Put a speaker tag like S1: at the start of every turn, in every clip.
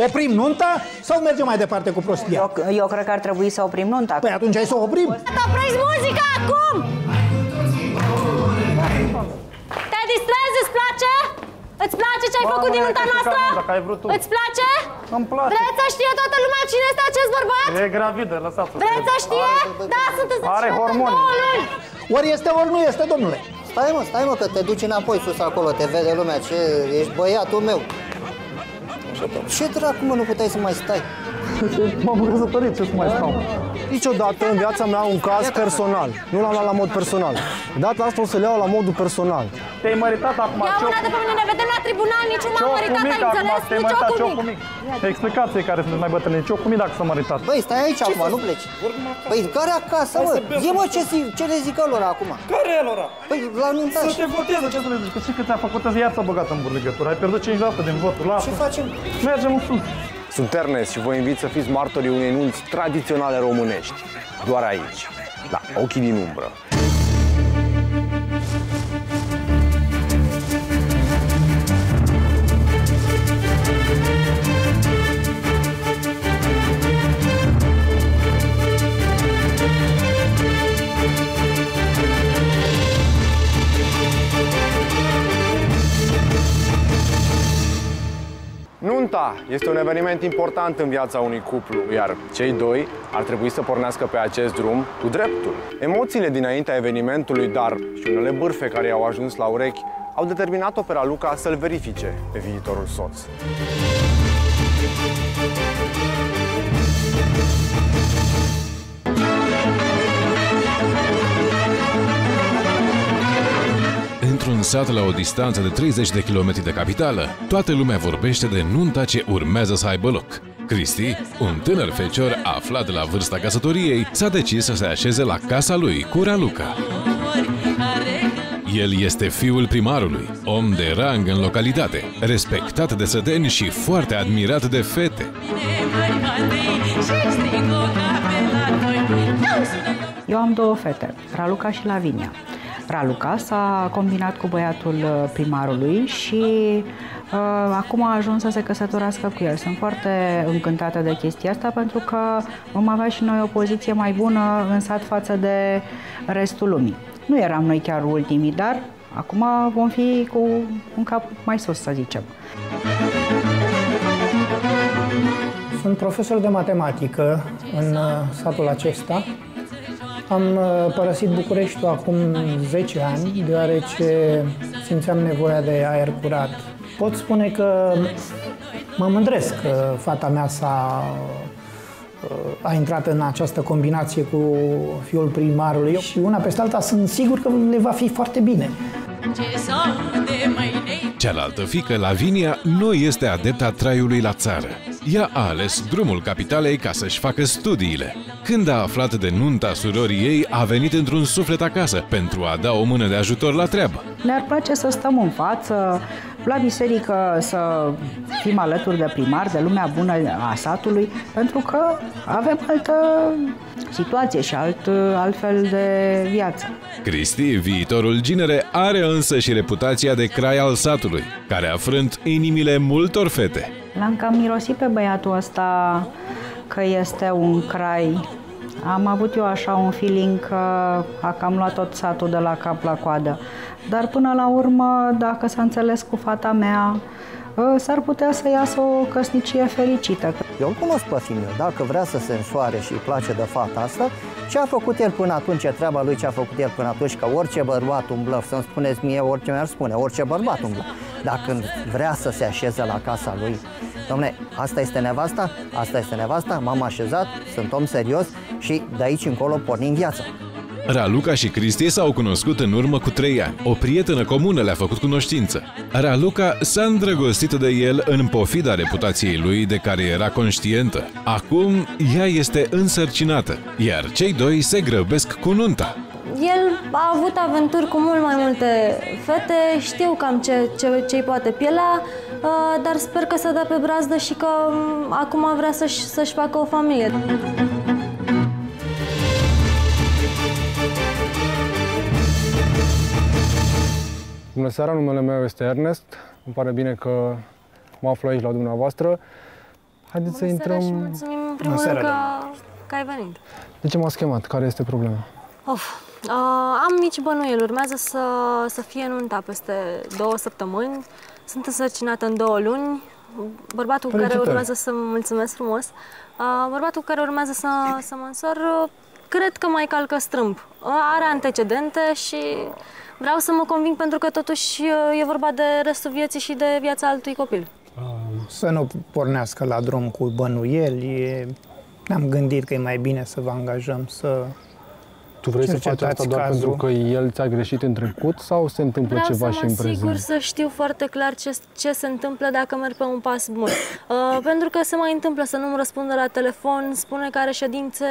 S1: Oprim nunta sau mergem mai departe cu prostia?
S2: Eu cred că ar trebui să oprim nunta.
S1: Păi atunci hai să o oprim.
S3: Opriți muzica acum! Te distrezi, îți place? Îți place ce ai făcut din nunta noastră? Îți place?
S4: Îmi place.
S3: Vreți să știe toată lumea cine este acest bărbat?
S4: E gravidă, lăsați-o.
S3: Vreți să știe? Da, sunteți
S4: Are hormoni.
S1: Ori este, ori nu este, domnule.
S5: Stai mă, că te duci înapoi sus acolo, te vede lumea, ce ești băiatul meu. Ce dracu, mă, nu puteai să mai stai?
S4: M-am căsătorit, ce să mai stau?
S6: Niciodată în viața mea un caz personal. Nu l-am luat la mod personal. Data asta o să le iau la modul personal.
S4: Te-ai măritat acum.
S3: Ia mâna de pe mine, ne vedem la tribunal, nici un m-am măritat, ai înțeles? Nici eu cu mic.
S4: Explicați-i care sunteți mai bătrâni, nici eu cu mic dacă s-a măritat.
S5: Băi, stai aici acum, nu pleci. Păi, care acasă, mă? Zi-mă ce le zic lor acum.
S4: Care e lor?
S5: Păi, la nuntaș.
S4: Să te voteze, ce să le zici? Că știi că ți-a făcut iar s-a băgat în burligătură. Ai pierdut 5% din voturi. Lasă.
S5: Ce facem?
S4: Mergem în sus.
S6: Sunt Ernest și vă invit să fiți martorii unei nunți tradiționale românești. Doar aici, la Ochii din umbră. Nunta este un eveniment important în viața unui cuplu, iar cei doi ar trebui să pornească pe acest drum cu dreptul. Emoțiile dinaintea evenimentului, dar și unele bârfe care i-au ajuns la urechi, au determinat-o pe Raluca să-l verifice pe viitorul soț.
S7: Într-un sat la o distanță de 30 de kilometri de capitală, toată lumea vorbește de nunta ce urmează să aibă loc. Cristi, un tânăr fecior aflat la vârsta căsătoriei, s-a decis să se așeze la casa lui cu Raluca. El este fiul primarului, om de rang în localitate, respectat de săteni și foarte admirat de fete.
S2: Eu am două fete, Raluca și Lavinia. Raluca s-a combinat cu băiatul primarului și acum a ajuns să se căsătorească cu el. Sunt foarte încântată de chestia asta pentru că vom avea și noi o poziție mai bună în sat față de restul lumii. Nu eram noi chiar ultimii, dar acum vom fi cu un cap mai sus, să zicem.
S1: Sunt profesor de matematică în satul acesta. Am părăsit Bucureștiul acum 10 ani, deoarece simțeam nevoia de aer curat. Pot spune că mă mândresc că fata mea a intrat în această combinație cu fiul primarului și una peste alta sunt sigur că le va fi foarte bine.
S7: Cealaltă fiică, Lavinia, nu este adepta traiului la țară. Ea a ales drumul capitalei ca să-și facă studiile. Când a aflat de nunta surorii ei, a venit într-un suflet acasă pentru a da o mână de ajutor la treabă.
S2: Ne-ar place să stăm în față, la biserică să fim alături de primar, de lumea bună a satului, pentru că avem altă situație și altfel de viață.
S7: Cristi, viitorul ginere, are însă și reputația de crai al satului, care a frânt inimile multor fete.
S2: L-am cam mirosit pe băiatul ăsta că este un crai. Am avut eu așa un feeling că a cam luat tot satul de la cap la coadă. Dar până la urmă, dacă s-a înțeles cu fata mea, s-ar putea să iasă o căsnicie fericită.
S5: Eu îl cunosc pe fiul meu. Dacă vrea să se însoare și îi place de fata asta, ce a făcut el până atunci, ce treaba lui ce a făcut el până atunci, că orice bărbat umblă, să-mi spuneți mie, orice mi-ar spune, orice bărbat umblă. Dacă vrea să se așeze la casa lui, dom'le, asta este nevasta, asta este nevasta, m-am așezat, sunt om serios și de aici încolo pornim viața.
S7: Raluca și Cristi s-au cunoscut în urmă cu 3 ani. O prietenă comună le-a făcut cunoștință. Raluca s-a îndrăgostit de el în pofida reputației lui de care era conștientă. Acum ea este însărcinată, iar cei doi se grăbesc cu nunta.
S3: El a avut aventuri cu mult mai multe fete, știu cam ce-i poate pielea, dar sper că se dă pe brazdă și că acum vrea să-și facă o familie.
S6: Bună seara, numele meu este Ernest. Îmi pare bine că mă aflu aici la dumneavoastră.
S8: Haideți să intrăm...
S3: Și mulțumim în primul rând că ai venit.
S8: De ce m-ați chemat? Care este problema?
S3: Am mici bănuieli. Urmează să fie nunta peste 2 săptămâni. Sunt însărcinată în 2 luni. Bărbatul care urmează să... Mulțumesc frumos. Bărbatul care urmează să mă însor, cred că mai calcă strâmb. Are antecedente și vreau să mă conving pentru că totuși e vorba de restul vieții și de viața altui copil.
S1: Să nu pornească la drum cu bănuieli. Ne-am gândit că e mai bine să vă angajăm să...
S8: Tu vrei să faci asta doar pentru că el ți-a greșit în trecut sau se întâmplă ceva și în prezent?
S3: Vreau să mă asigur să știu foarte clar ce se întâmplă dacă merg pe un pas bun. Pentru că se mai întâmplă să nu-mi răspundă la telefon, spune că are ședințe,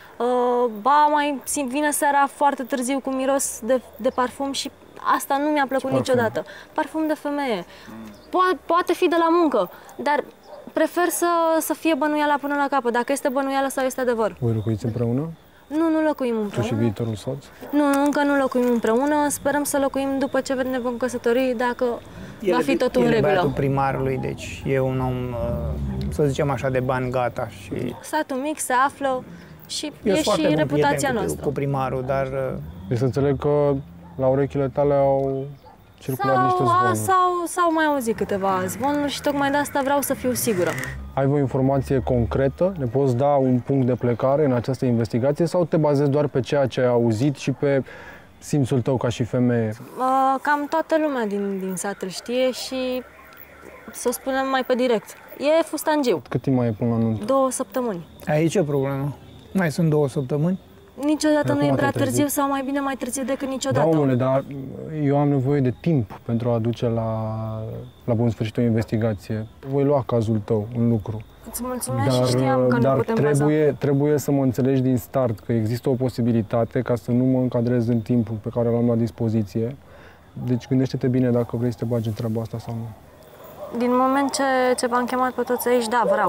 S3: vine seara foarte târziu cu miros de parfum și asta nu mi-a plăcut niciodată. Parfum de femeie. Poate fi de la muncă, dar prefer să fie bănuiala până la capăt, dacă este bănuială sau este adevăr.
S8: Voi locuiți împreună?
S3: Nu locuim împreună.
S8: Tu și viitorul soț?
S3: Nu, încă nu locuim împreună. Sperăm să locuim după ce ne vom căsători, dacă va fi totul în regulă.
S1: Băiatul primarului, deci e un om, să zicem așa, de bani gata. Și
S3: satul mic se află și e și reputația noastră.
S1: Cu primarul, dar...
S8: Deci să înțeleg că la urechile tale au circulat niște zvonuri.
S3: S-au mai auzit câteva zvonuri și tocmai de asta vreau să fiu sigură.
S8: Ai o informație concretă? Ne poți da un punct de plecare în această investigație sau te bazezi doar pe ceea ce ai auzit și pe simțul tău ca și femeie?
S3: Cam toată lumea din sat îl știe și, să o spunem mai pe direct, e fustangiu.
S8: Cât timp mai e până la nuntă?
S3: 2 săptămâni.
S1: Aici e problema. Mai sunt 2 săptămâni?
S3: Niciodată nu e prea târziu sau mai bine mai târziu decât niciodată.
S8: Da, omule, dar eu am nevoie de timp pentru a duce la bun sfârșit o investigație. Voi lua cazul tău în lucru.
S3: Îți mulțumesc și știam că nu putem
S8: trebuie să mă înțelegi din start că există o posibilitate ca să nu mă încadrez în timpul pe care l-am la dispoziție. Deci gândește-te bine dacă vrei să te bagi în treaba asta sau nu.
S3: Din moment ce v-am chemat pe toți aici, da, vreau.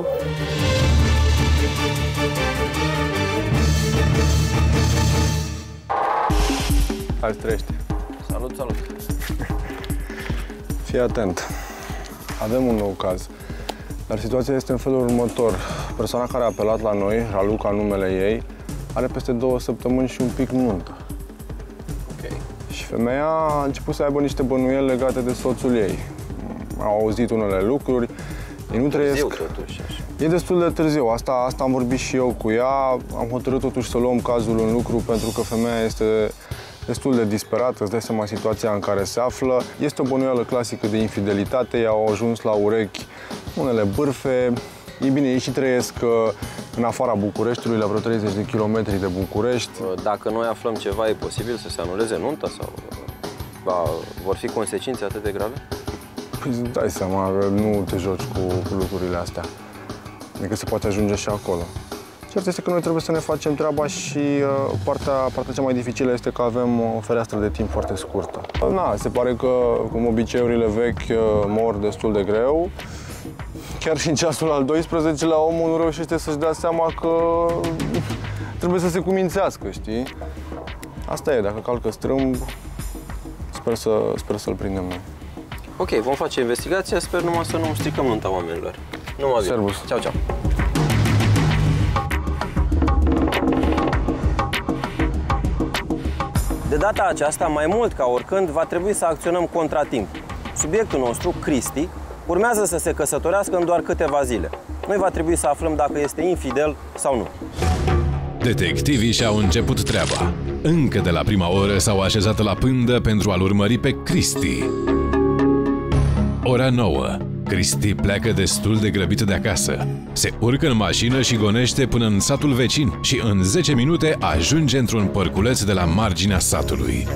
S6: Hai, trăiește.
S9: Salut, salut.
S6: Fii atent. Avem un nou caz. Dar situația este în felul următor. Persoana care a apelat la noi, Raluca, numele ei, are peste 2 săptămâni și un pic nuntă.
S9: Ok.
S6: Și femeia a început să aibă niște bănuieli legate de soțul ei. Au auzit unele lucruri. Ei nu trăiesc...
S9: Târziu, totuși, așa.
S6: E destul de târziu. Asta am vorbit și eu cu ea. Am hotărât totuși să luăm cazul în lucru pentru că femeia este destul de disperată, îți dai seama situația în care se află. Este o bănuială clasică de infidelitate, i-au ajuns la urechi unele bârfe. E bine, ei și trăiesc în afara Bucureștiului, la vreo 30 de kilometri de București.
S9: Dacă noi aflăm ceva, e posibil să se anuleze nunta sau vor fi consecințe atât de grave?
S6: Păi îți dai seama că nu te joci cu lucrurile astea. Adică se poate ajunge și acolo. Cert este că noi trebuie să ne facem treaba și partea cea mai dificilă este că avem o fereastră de timp foarte scurtă. Se pare că, cum obiceiurile vechi mor destul de greu. Chiar și în ceasul al 12-lea omul nu reușește să-și dea seama că trebuie să se cumințească, știi? Asta e, dacă calcă strâmb, sper să-l prindem noi.
S9: Ok, vom face investigația, sper numai să nu stricăm nunta oamenilor. Numai bine.
S6: Servus.
S9: Ceau, ceau. De data aceasta, mai mult ca oricând, va trebui să acționăm contratimp. Subiectul nostru, Cristi, urmează să se căsătorească în doar câteva zile. Noi va trebui să aflăm dacă este infidel sau nu.
S7: Detectivii și-au început treaba. Încă de la prima oră s-au așezat la pândă pentru a-l urmări pe Cristi. Ora 9. Cristi pleacă destul de grăbit de acasă. Se urcă în mașină și gonește până în satul vecin și în 10 minute ajunge într-un părculeț de la marginea satului.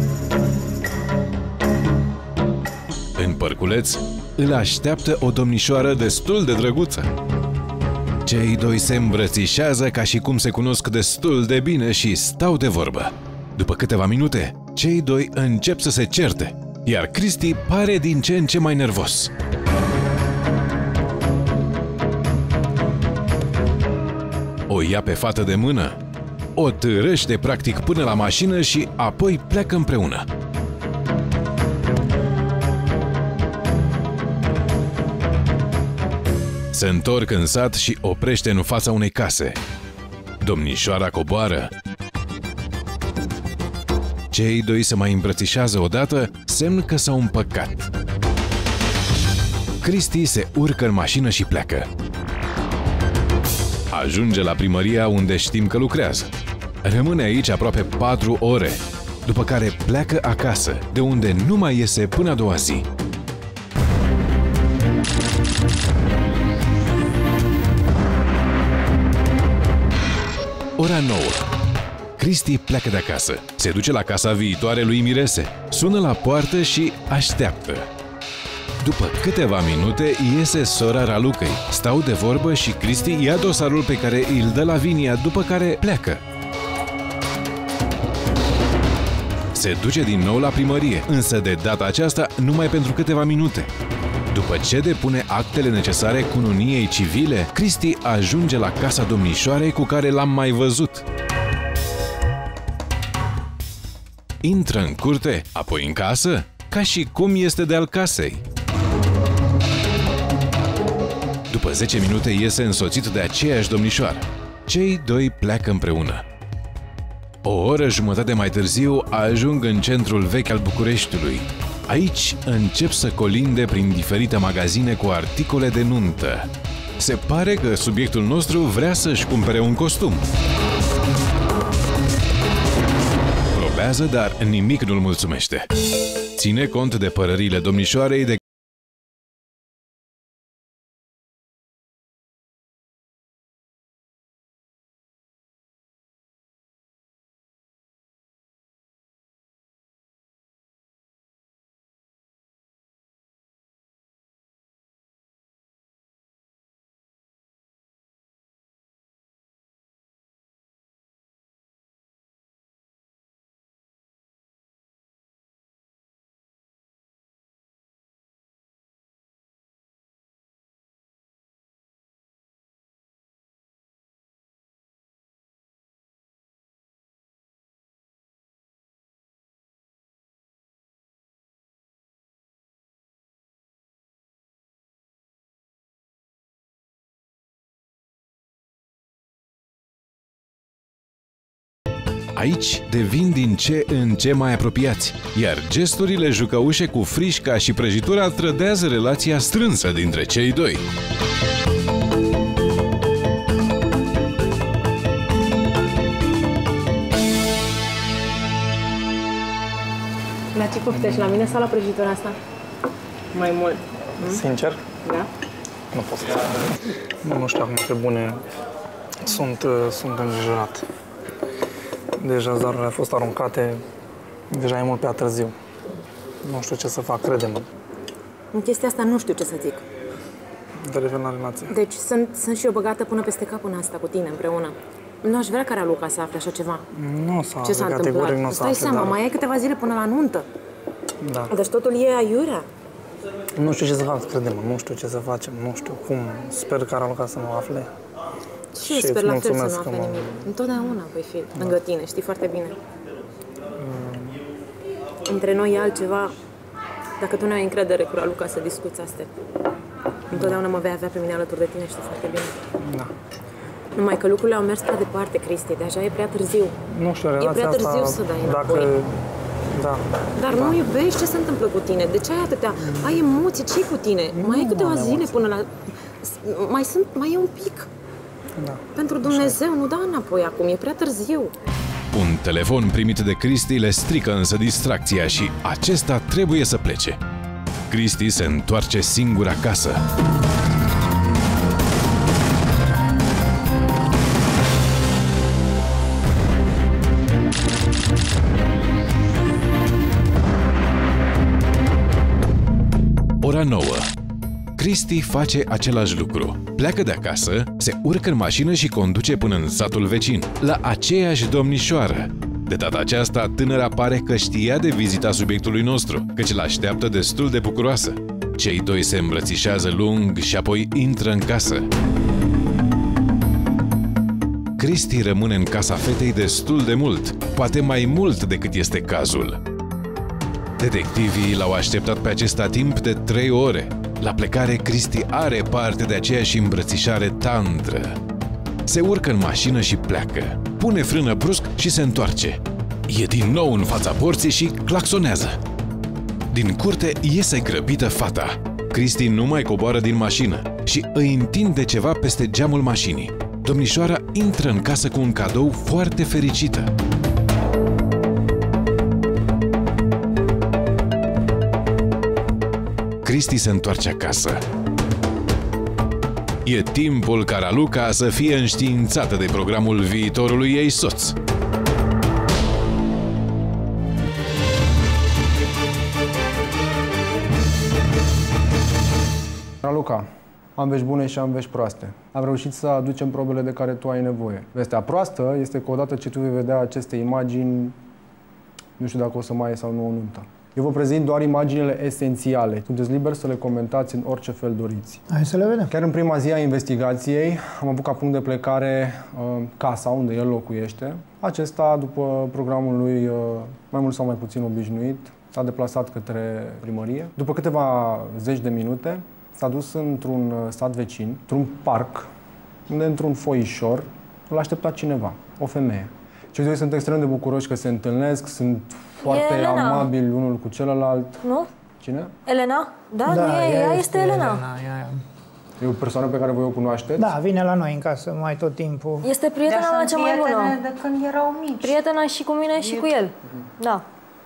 S7: În părculeț îl așteaptă o domnișoară destul de drăguță. Cei doi se îmbrățișează ca și cum se cunosc destul de bine și stau de vorbă. După câteva minute, cei doi încep să se certe, iar Cristi pare din ce în ce mai nervos. O ia pe fată de mână, o târăște practic până la mașină și apoi pleacă împreună. Se întorc în sat și oprește în fața unei case. Domnișoara coboară. Cei doi se mai îmbrățișează odată, semn că s-au împăcat. Cristi se urcă în mașină și pleacă. Ajunge la primăria unde știm că lucrează. Rămâne aici aproape 4 ore, după care pleacă acasă, de unde nu mai iese până a doua zi. Ora 9. Cristi pleacă de acasă. Se duce la casa viitoare lui Mirese. Sună la poartă și așteaptă. După câteva minute, iese sora Ralucăi. Stau de vorbă și Cristi ia dosarul pe care îl dă Lavinia, după care pleacă. Se duce din nou la primărie, însă de data aceasta numai pentru câteva minute. După ce depune actele necesare cununiei civile, Cristi ajunge la casa domnișoarei cu care l-am mai văzut. Intră în curte, apoi în casă, ca și cum este de al casei. După 10 minute iese însoțit de aceeași domnișoară. Cei doi pleacă împreună. O oră jumătate mai târziu ajung în centrul vechi al Bucureștiului. Aici încep să colinde prin diferite magazine cu articole de nuntă. Se pare că subiectul nostru vrea să-și cumpere un costum. Probează, dar nimic nu-l mulțumește. Ține cont de părările domnișoarei de Aici devin din ce în ce mai apropiați, iar gesturile jucăușe cu frișca și prăjitura trădează relația strânsă dintre cei doi.
S10: La ce poftești? La mine sau la prăjitura asta? Mai mult.
S4: Sincer?
S10: Da?
S4: Nu pot să spun. Nu știu acum pe bune. Sunt îngrijorat. Deja zarurile au fost aruncate, deja e mult prea târziu. Nu știu ce să fac, crede-mă.
S10: În chestia asta nu știu ce să zic.
S4: De refer la relație.
S10: Deci sunt și eu băgată până peste cap în asta cu tine împreună. Nu aș vrea ca Raluca să afle așa ceva.
S4: Nu s-a categoric, nu s-a
S10: Stai seama,
S4: dar...
S10: mai ai câteva zile până la nuntă.
S4: Da.
S10: Deci totul e aiurea.
S4: Nu știu ce să fac, crede-mă, nu știu ce să facem, nu știu cum. Sper ca Raluca să nu afle.
S10: Și eu sper la fel să nu afle nimic. Întotdeauna voi fi lângă tine, știi foarte bine. Între noi e altceva. Dacă tu nu ai încredere cu Raluca să discuți astea, întotdeauna mă vei avea pe mine alături de tine, știi foarte bine.
S4: Da.
S10: Numai că lucrurile au mers prea departe, Cristi, deja e prea târziu.
S4: Nu știu, relația
S10: e prea târziu
S4: asta,
S10: să dai înapoi.
S4: Da.
S10: Dar nu iubești, ce se întâmplă cu tine? De ce ai atâtea? Ai emoții, ce-i cu tine? Mai ai câteva zile până la... Mai e un pic.
S4: Da.
S10: Pentru Dumnezeu, nu da înapoi acum, e prea târziu.
S7: Un telefon primit de Cristi le strică însă distracția și acesta trebuie să plece. Cristi se întoarce singur acasă. Ora 9. Cristi face același lucru. Pleacă de acasă, se urcă în mașină și conduce până în satul vecin, la aceeași domnișoară. De data aceasta, tânăra pare că știa de vizita subiectului nostru, căci l-așteaptă destul de bucuroasă. Cei doi se îmbrățișează lung și apoi intră în casă. Cristi rămâne în casa fetei destul de mult, poate mai mult decât este cazul. Detectivii l-au așteptat pe acesta timp de 3 ore. La plecare, Cristi are parte de aceeași îmbrățișare tandră. Se urcă în mașină și pleacă. Pune frână brusc și se întoarce. E din nou în fața porții și claxonează. Din curte iese grăbită fata. Cristi nu mai coboară din mașină și îi întinde ceva peste geamul mașinii. Domnișoara intră în casă cu un cadou foarte fericită. Cristi se întoarce acasă. E timpul ca Raluca să fie înștiințată de programul viitorului ei soț.
S8: Raluca, am vești bune și am vești proaste. Am reușit să aducem probele de care tu ai nevoie. Vestea proastă este că odată ce tu vei vedea aceste imagini, nu știu dacă o să mai e sau nu o nuntă. Eu vă prezint doar imaginile esențiale. Sunteți liberi să le comentați în orice fel doriți.
S1: Hai să le vedem.
S8: Chiar în prima zi a investigației am avut ca punct de plecare casa unde el locuiește. Acesta, după programul lui mai mult sau mai puțin obișnuit, s-a deplasat către primărie. După câteva zeci de minute s-a dus într-un sat vecin, într-un parc, unde într-un foișor îl aștepta cineva, o femeie. Cei doi sunt extrem de bucuroși că se întâlnesc, sunt foarte amabili unul cu celălalt.
S3: Nu?
S8: Cine?
S3: Elena? Da,
S1: Da,
S3: nu e, ea este Elena.
S8: E o persoană pe care voi o cunoașteți?
S1: Da, vine la noi în casă mai tot timpul.
S3: Este prietena mea cea mai bună.
S2: de când erau mici.
S3: Prietena și cu mine și cu el. Da.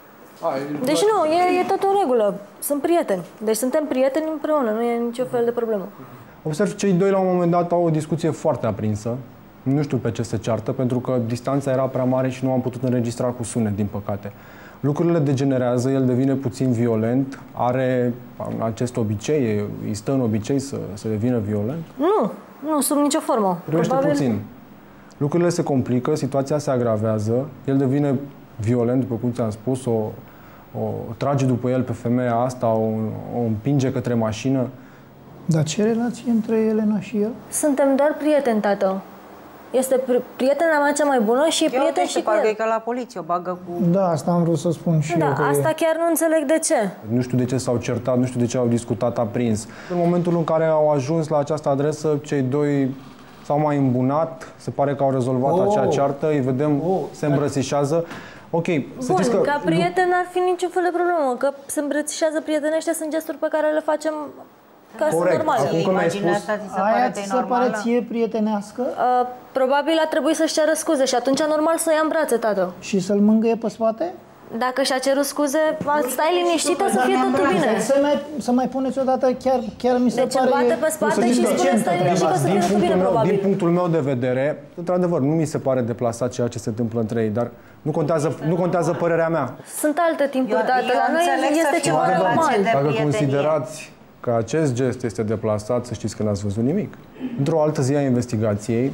S3: Deci nu, e tot în regulă. Sunt prieteni. Deci suntem prieteni împreună, nu e nicio fel de problemă.
S8: Observ, cei doi la un moment dat au o discuție foarte aprinsă. Nu știu pe ce se ceartă, pentru că distanța era prea mare și nu am putut înregistra cu sunet, din păcate. Lucrurile degenerează, el devine puțin violent, are acest obicei, îi stă în obicei să devină violent?
S3: Nu, sub nicio formă.
S8: Privește puțin. Lucrurile se complică, situația se agravează, el devine violent, după cum ți-am spus, o trage după el pe femeia asta, o împinge către mașină.
S1: Dar ce relație între Elena și el?
S3: Suntem doar prieteni, tată. Este prietena mea cea mai bună și e prieten și cu el.
S2: E ca la poliție, o bagă cu...
S1: Da, asta am vrut să spun și eu.
S3: Da, asta chiar nu înțeleg de ce.
S8: Nu știu de ce s-au certat, nu știu de ce au discutat aprins. În momentul în care au ajuns la această adresă, cei doi s-au mai îmbunat, se pare că au rezolvat acea ceartă, îi vedem, se îmbrățișează. Ok, să
S3: Bun,
S8: că
S3: ca prieten n-ar fi niciun fel de problemă, că se îmbrățișează prietenește, sunt gesturi pe care le facem ca să normale.
S8: Acum că mi-ai spus,
S1: aia ți se pare ție prietenească?
S3: Probabil a trebuit să-și ceară scuze și atunci normal să ia în brațe, tată.
S1: Și să-l mângâie pe spate?
S3: Dacă și-a cerut scuze, stai liniștită să fie totul bine.
S1: Să mai puneți odată, chiar mi se
S3: deci
S1: pare...
S3: Deci îl bate pe spate și spune stai liniștită să fie totul bine, probabil.
S8: Din punctul meu de vedere, într-adevăr, nu mi se pare deplasat ceea ce se întâmplă între ei, dar nu contează părerea mea.
S3: Sunt alte timpuri, tată. La noi este ceva normal.
S8: Dacă considerați că acest gest este deplasat, să știți că n-ați văzut nimic. Într-o altă zi a investigației,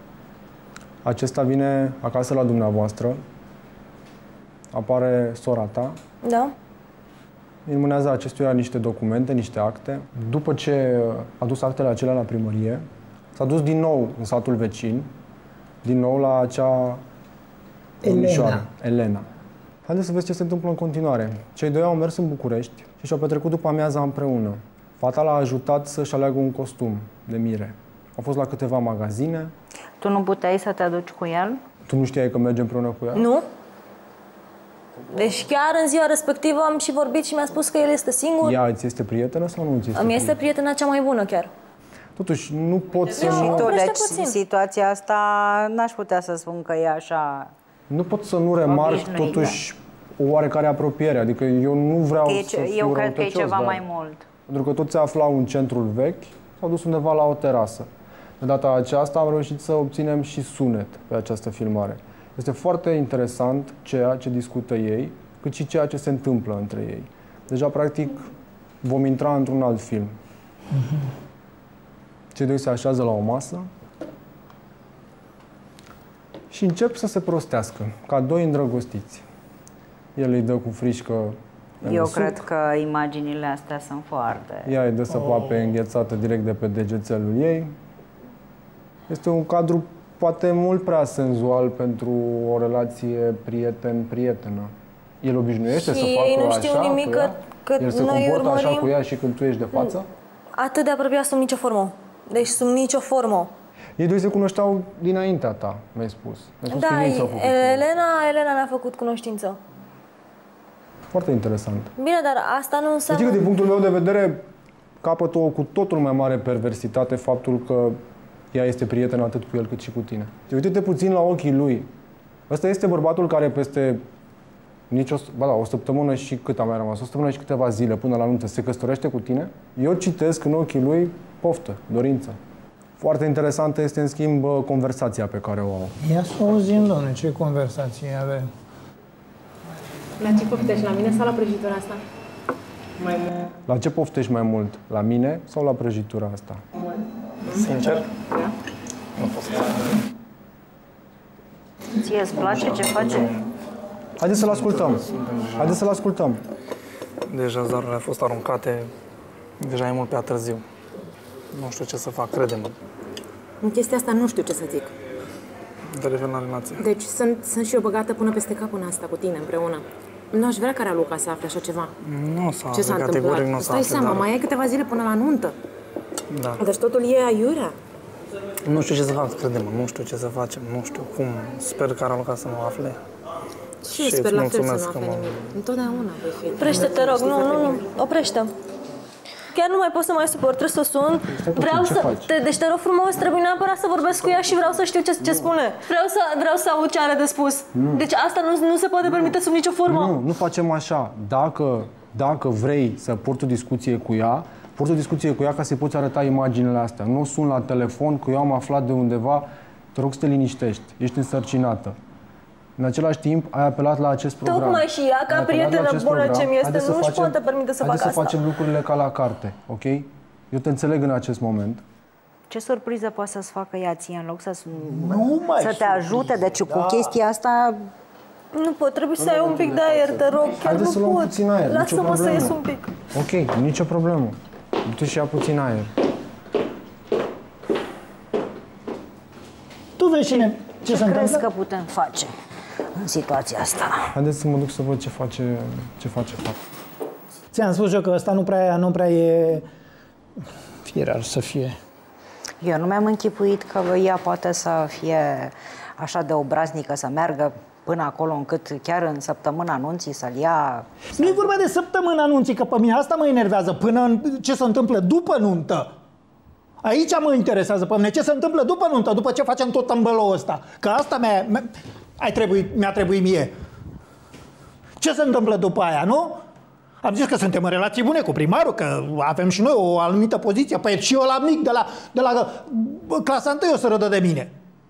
S8: acesta vine acasă la dumneavoastră, apare sora ta,
S3: da.
S8: îi mânează acestuia niște documente, niște acte. După ce a dus actele acelea la primărie, s-a dus din nou în satul vecin, din nou la acea domnișoară, Elena. Haideți să vezi ce se întâmplă în continuare. Cei doi au mers în București și și-au petrecut după amiaza împreună. Fata l-a ajutat să-și aleagă un costum de mire. Au fost la câteva magazine.
S2: Tu nu puteai să te aduci cu el?
S8: Tu nu știai că merge împreună cu ea?
S3: Nu. Deci chiar în ziua respectivă am și vorbit și mi-a spus că el este singur.
S8: Ea îți este prietenă sau nu îți este
S3: Îmi este prietena cea mai bună chiar.
S8: Totuși, nu pot să
S2: nu... Deci, situația asta n-aș putea să spun că e așa...
S8: Nu pot să nu remarc totuși o oarecare apropiere. Adică eu nu vreau să fiu
S2: eu cred că e ceva
S8: dar
S2: mai mult.
S8: pentru că toți se aflau în centrul vechi, s-au dus undeva la o terasă. De data aceasta am reușit să obținem și sunet pe această filmare. Este foarte interesant ceea ce discută ei, cât și ceea ce se întâmplă între ei. Deja, practic, vom intra într-un alt film. Cei doi se așează la o masă și încep să se prostească, ca doi îndrăgostiți. El îi dă cu frișcă
S2: Eu cred că imaginile astea sunt foarte...
S8: Ea îi dă săpape înghețată direct de pe degețelul ei. Este un cadru poate mult prea senzual pentru o relație prieten-prietenă. El obișnuiește să facă
S3: ei nu
S8: așa
S3: știu nimic
S8: cu ea?
S3: că
S8: El se
S3: noi
S8: comportă așa
S3: urmărim...
S8: cu ea și când tu ești de față?
S3: atât de apropiat sub nicio formă. Deci sub nicio formă.
S8: Ei doi se cunoșteau dinaintea ta, mi-ai spus. Mi-ai spus
S3: Da,
S8: că ei s-au făcut.
S3: Elena ne-a făcut cunoștință.
S8: Foarte interesant.
S3: Bine, dar asta nu înseamnă...
S8: Adică, din punctul meu de vedere, capătă o cu totul mai mare perversitate faptul că ea este prietenă atât cu el cât și cu tine. Uite-te puțin la ochii lui. Ăsta este bărbatul care peste o săptămână și cât a mai rămas, o săptămână și câteva zile până la nuntă, se căsătorește cu tine? Eu citesc în ochii lui poftă, dorință. Foarte interesantă este, în schimb, conversația pe care o au.
S1: Ia să auzim, doamne, ce conversație avem.
S10: La ce poftești? La mine sau la prăjitura asta? Mai mult.
S8: La ce poftești mai mult? La mine sau la prăjitura asta?
S4: Sincer?
S10: Da.
S4: Nu pot să
S2: Ție îți place ce face?
S8: Haideți să-l ascultăm. Haideți să-l ascultăm.
S4: Deja zarurile au fost aruncate, deja e mult prea târziu. Nu știu ce să fac, crede-mă.
S10: În chestia asta nu știu ce să zic.
S4: De refer la relație.
S10: Deci sunt și eu băgată până peste cap în asta cu tine împreună. Nu aș vrea ca Raluca să afle așa ceva.
S4: Nu s-a
S10: Ce s-a întâmplat? Stai seama, mai ai câteva zile până la nuntă.
S4: Da.
S10: Deci totul e aiurea.
S4: Nu știu ce să fac, crede-mă, nu știu ce să facem, nu știu cum. Sper ca Raluca să nu afle.
S10: Și eu sper la fel să nu afle nimic. Întotdeauna voi fi.
S3: Oprește, te rog, nu, oprește. Chiar nu mai pot să mai suport, trebuie să o sun. Vreau să... Deci te rog frumos, trebuie neapărat să vorbesc cu ea și vreau să știu ce spune. Vreau să aud ce are de spus. Deci asta nu se poate permite sub nicio formă.
S8: Nu facem așa. Dacă vrei să porți o discuție cu ea, porți o discuție cu ea ca să-i poți arăta imaginile astea. Nu sun la telefon, că eu am aflat de undeva. Te rog să te liniștești, ești însărcinată. În același timp, ai apelat la acest program.
S3: Tocmai și ea, ca prietenă bună ce mi este, nu își poate permite să facă asta.
S8: Haideți să facem lucrurile ca la carte, ok? Eu te înțeleg în acest moment.
S2: Ce surpriză poate să-ți facă ea ție în loc să te ajute? Deci cu chestia asta...
S3: Nu pot, trebuie să ai un pic de aer, te rog, chiar
S8: Haideți să luăm puțin aer,
S3: Lasă-mă să ies un pic.
S8: Ok, nicio problemă. Du-te și ia puțin aer.
S1: Tu vezi ce se întâmplă?
S2: Crezi că putem face în situația asta?
S8: Haideți să mă duc să văd ce face fata.
S1: Ți-am spus eu că ăsta nu prea e firar să fie.
S2: Eu nu mi-am închipuit că ea poate să fie așa de obraznică, să meargă până acolo încât chiar în săptămâna anunții să-l ia...
S1: Nu e vorba de săptămâna anunții, că pe mine asta mă enervează, până ce se întâmplă după nuntă. Aici mă interesează pe mine ce se întâmplă după nuntă, după ce facem tot tâmbălăul ăsta. Că asta mi-a trebuit mie. Ce se întâmplă după aia, nu? Am zis că suntem în relații bune cu primarul, că avem și noi o anumită poziție. Păi și eu la mic, de la clasa 1 o să râdă de mine.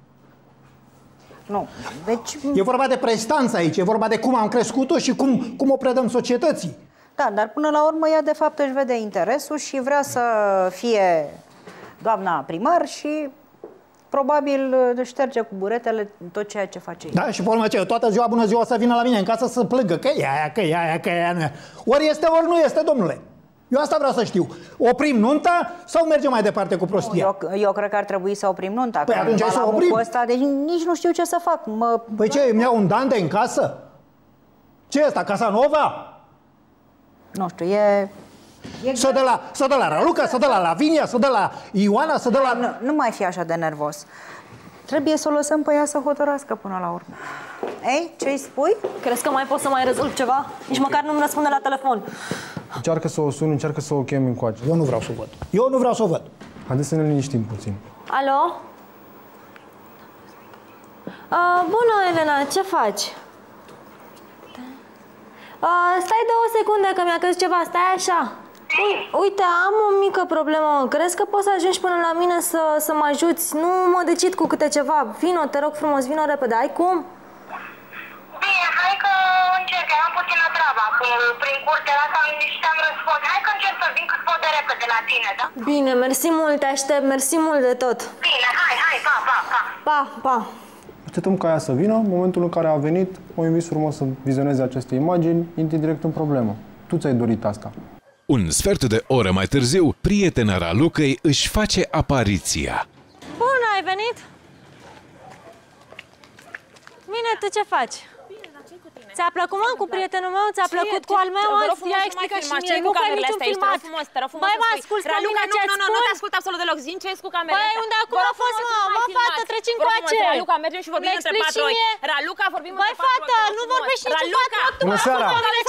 S2: Nu, deci...
S1: E vorba de prestanță aici, e vorba de cum am crescut-o și cum o predăm societății.
S2: Da, dar până la urmă ea de fapt își vede interesul și vrea să fie doamna primar și probabil șterge cu buretele tot ceea ce face ei.
S1: Da, și pe urmă ce, toată ziua, bună ziua, să vină la mine în casă să plângă, că e aia, că e aia, că e aia. Ori este, ori nu este, domnule. Eu asta vreau să știu. Oprim nunta sau mergem mai departe cu prostia?
S2: Eu cred că ar trebui să oprim nunta.
S1: Păi atunci hai să oprim.
S2: Ăsta, deci nici nu știu ce să fac.
S1: Păi ce, îmi iau un dante în casă? Ce e asta, Casanova?
S2: Nu știu, e...
S1: Să dă la Raluca, să dă la Lavinia, să dă la Ioana, să dă la...
S2: Nu mai fi așa de nervos. Trebuie să o lăsăm pe ea să hotărască până la urmă. Ei, ce-i spui?
S3: Crezi că mai pot să mai rezolv ceva? Nici măcar nu-mi răspunde la telefon.
S8: Încearcă să o suni, încearcă să o chemi încoace.
S1: Eu nu vreau să o văd. Eu nu vreau să o văd.
S8: Haideți să ne liniștim puțin.
S3: Alo? Bună, Elena, ce faci? Stai 2 secunde că mi-a căzut ceva, stai așa. Uite, am o mică problemă. Crezi că poți să ajungi până la mine să mă ajuți? Nu mă decid cu câte ceva. Vino, te rog frumos, vino repede. Ai cum?
S11: Bine, hai că încerc. Am puțină treabă acum prin curtea asta și te-am răspuns. Hai că încerc să vin cât pot de repede la tine, da?
S3: Bine, mersi mult, te aștept. Mersi mult de tot.
S11: Bine, hai, pa, pa, pa.
S3: Pa, pa.
S8: Așteptăm ca ea să vină. În momentul în care a venit, o invit frumos să vizioneze aceste imagini, intri direct în problemă. Tu ți-ai dorit asta.
S7: Un sfert de oră mai târziu, prietena Ralucăi își face apariția.
S3: Bună, ai venit? Bine, tu ce faci?
S10: Bine, dar ce-i cu tine?
S3: Ți-a plăcut, mă, cu prietenul meu? Ți-a plăcut cu al meu? Ia explică și mie, nu pe niciun filmat. Băi, mă asculți pe mine ce-ți spun?
S10: Nu te ascult absolut deloc, zi ce cu camerele astea.
S3: Băi, unde acum a fost, mă, fată, treci încoace.
S10: Raluca, mergem și vorbim între patru ori. Raluca, vorbim între patru ori.
S3: Băi, fată, nu vorbești nici cu patru.
S8: Bună seara!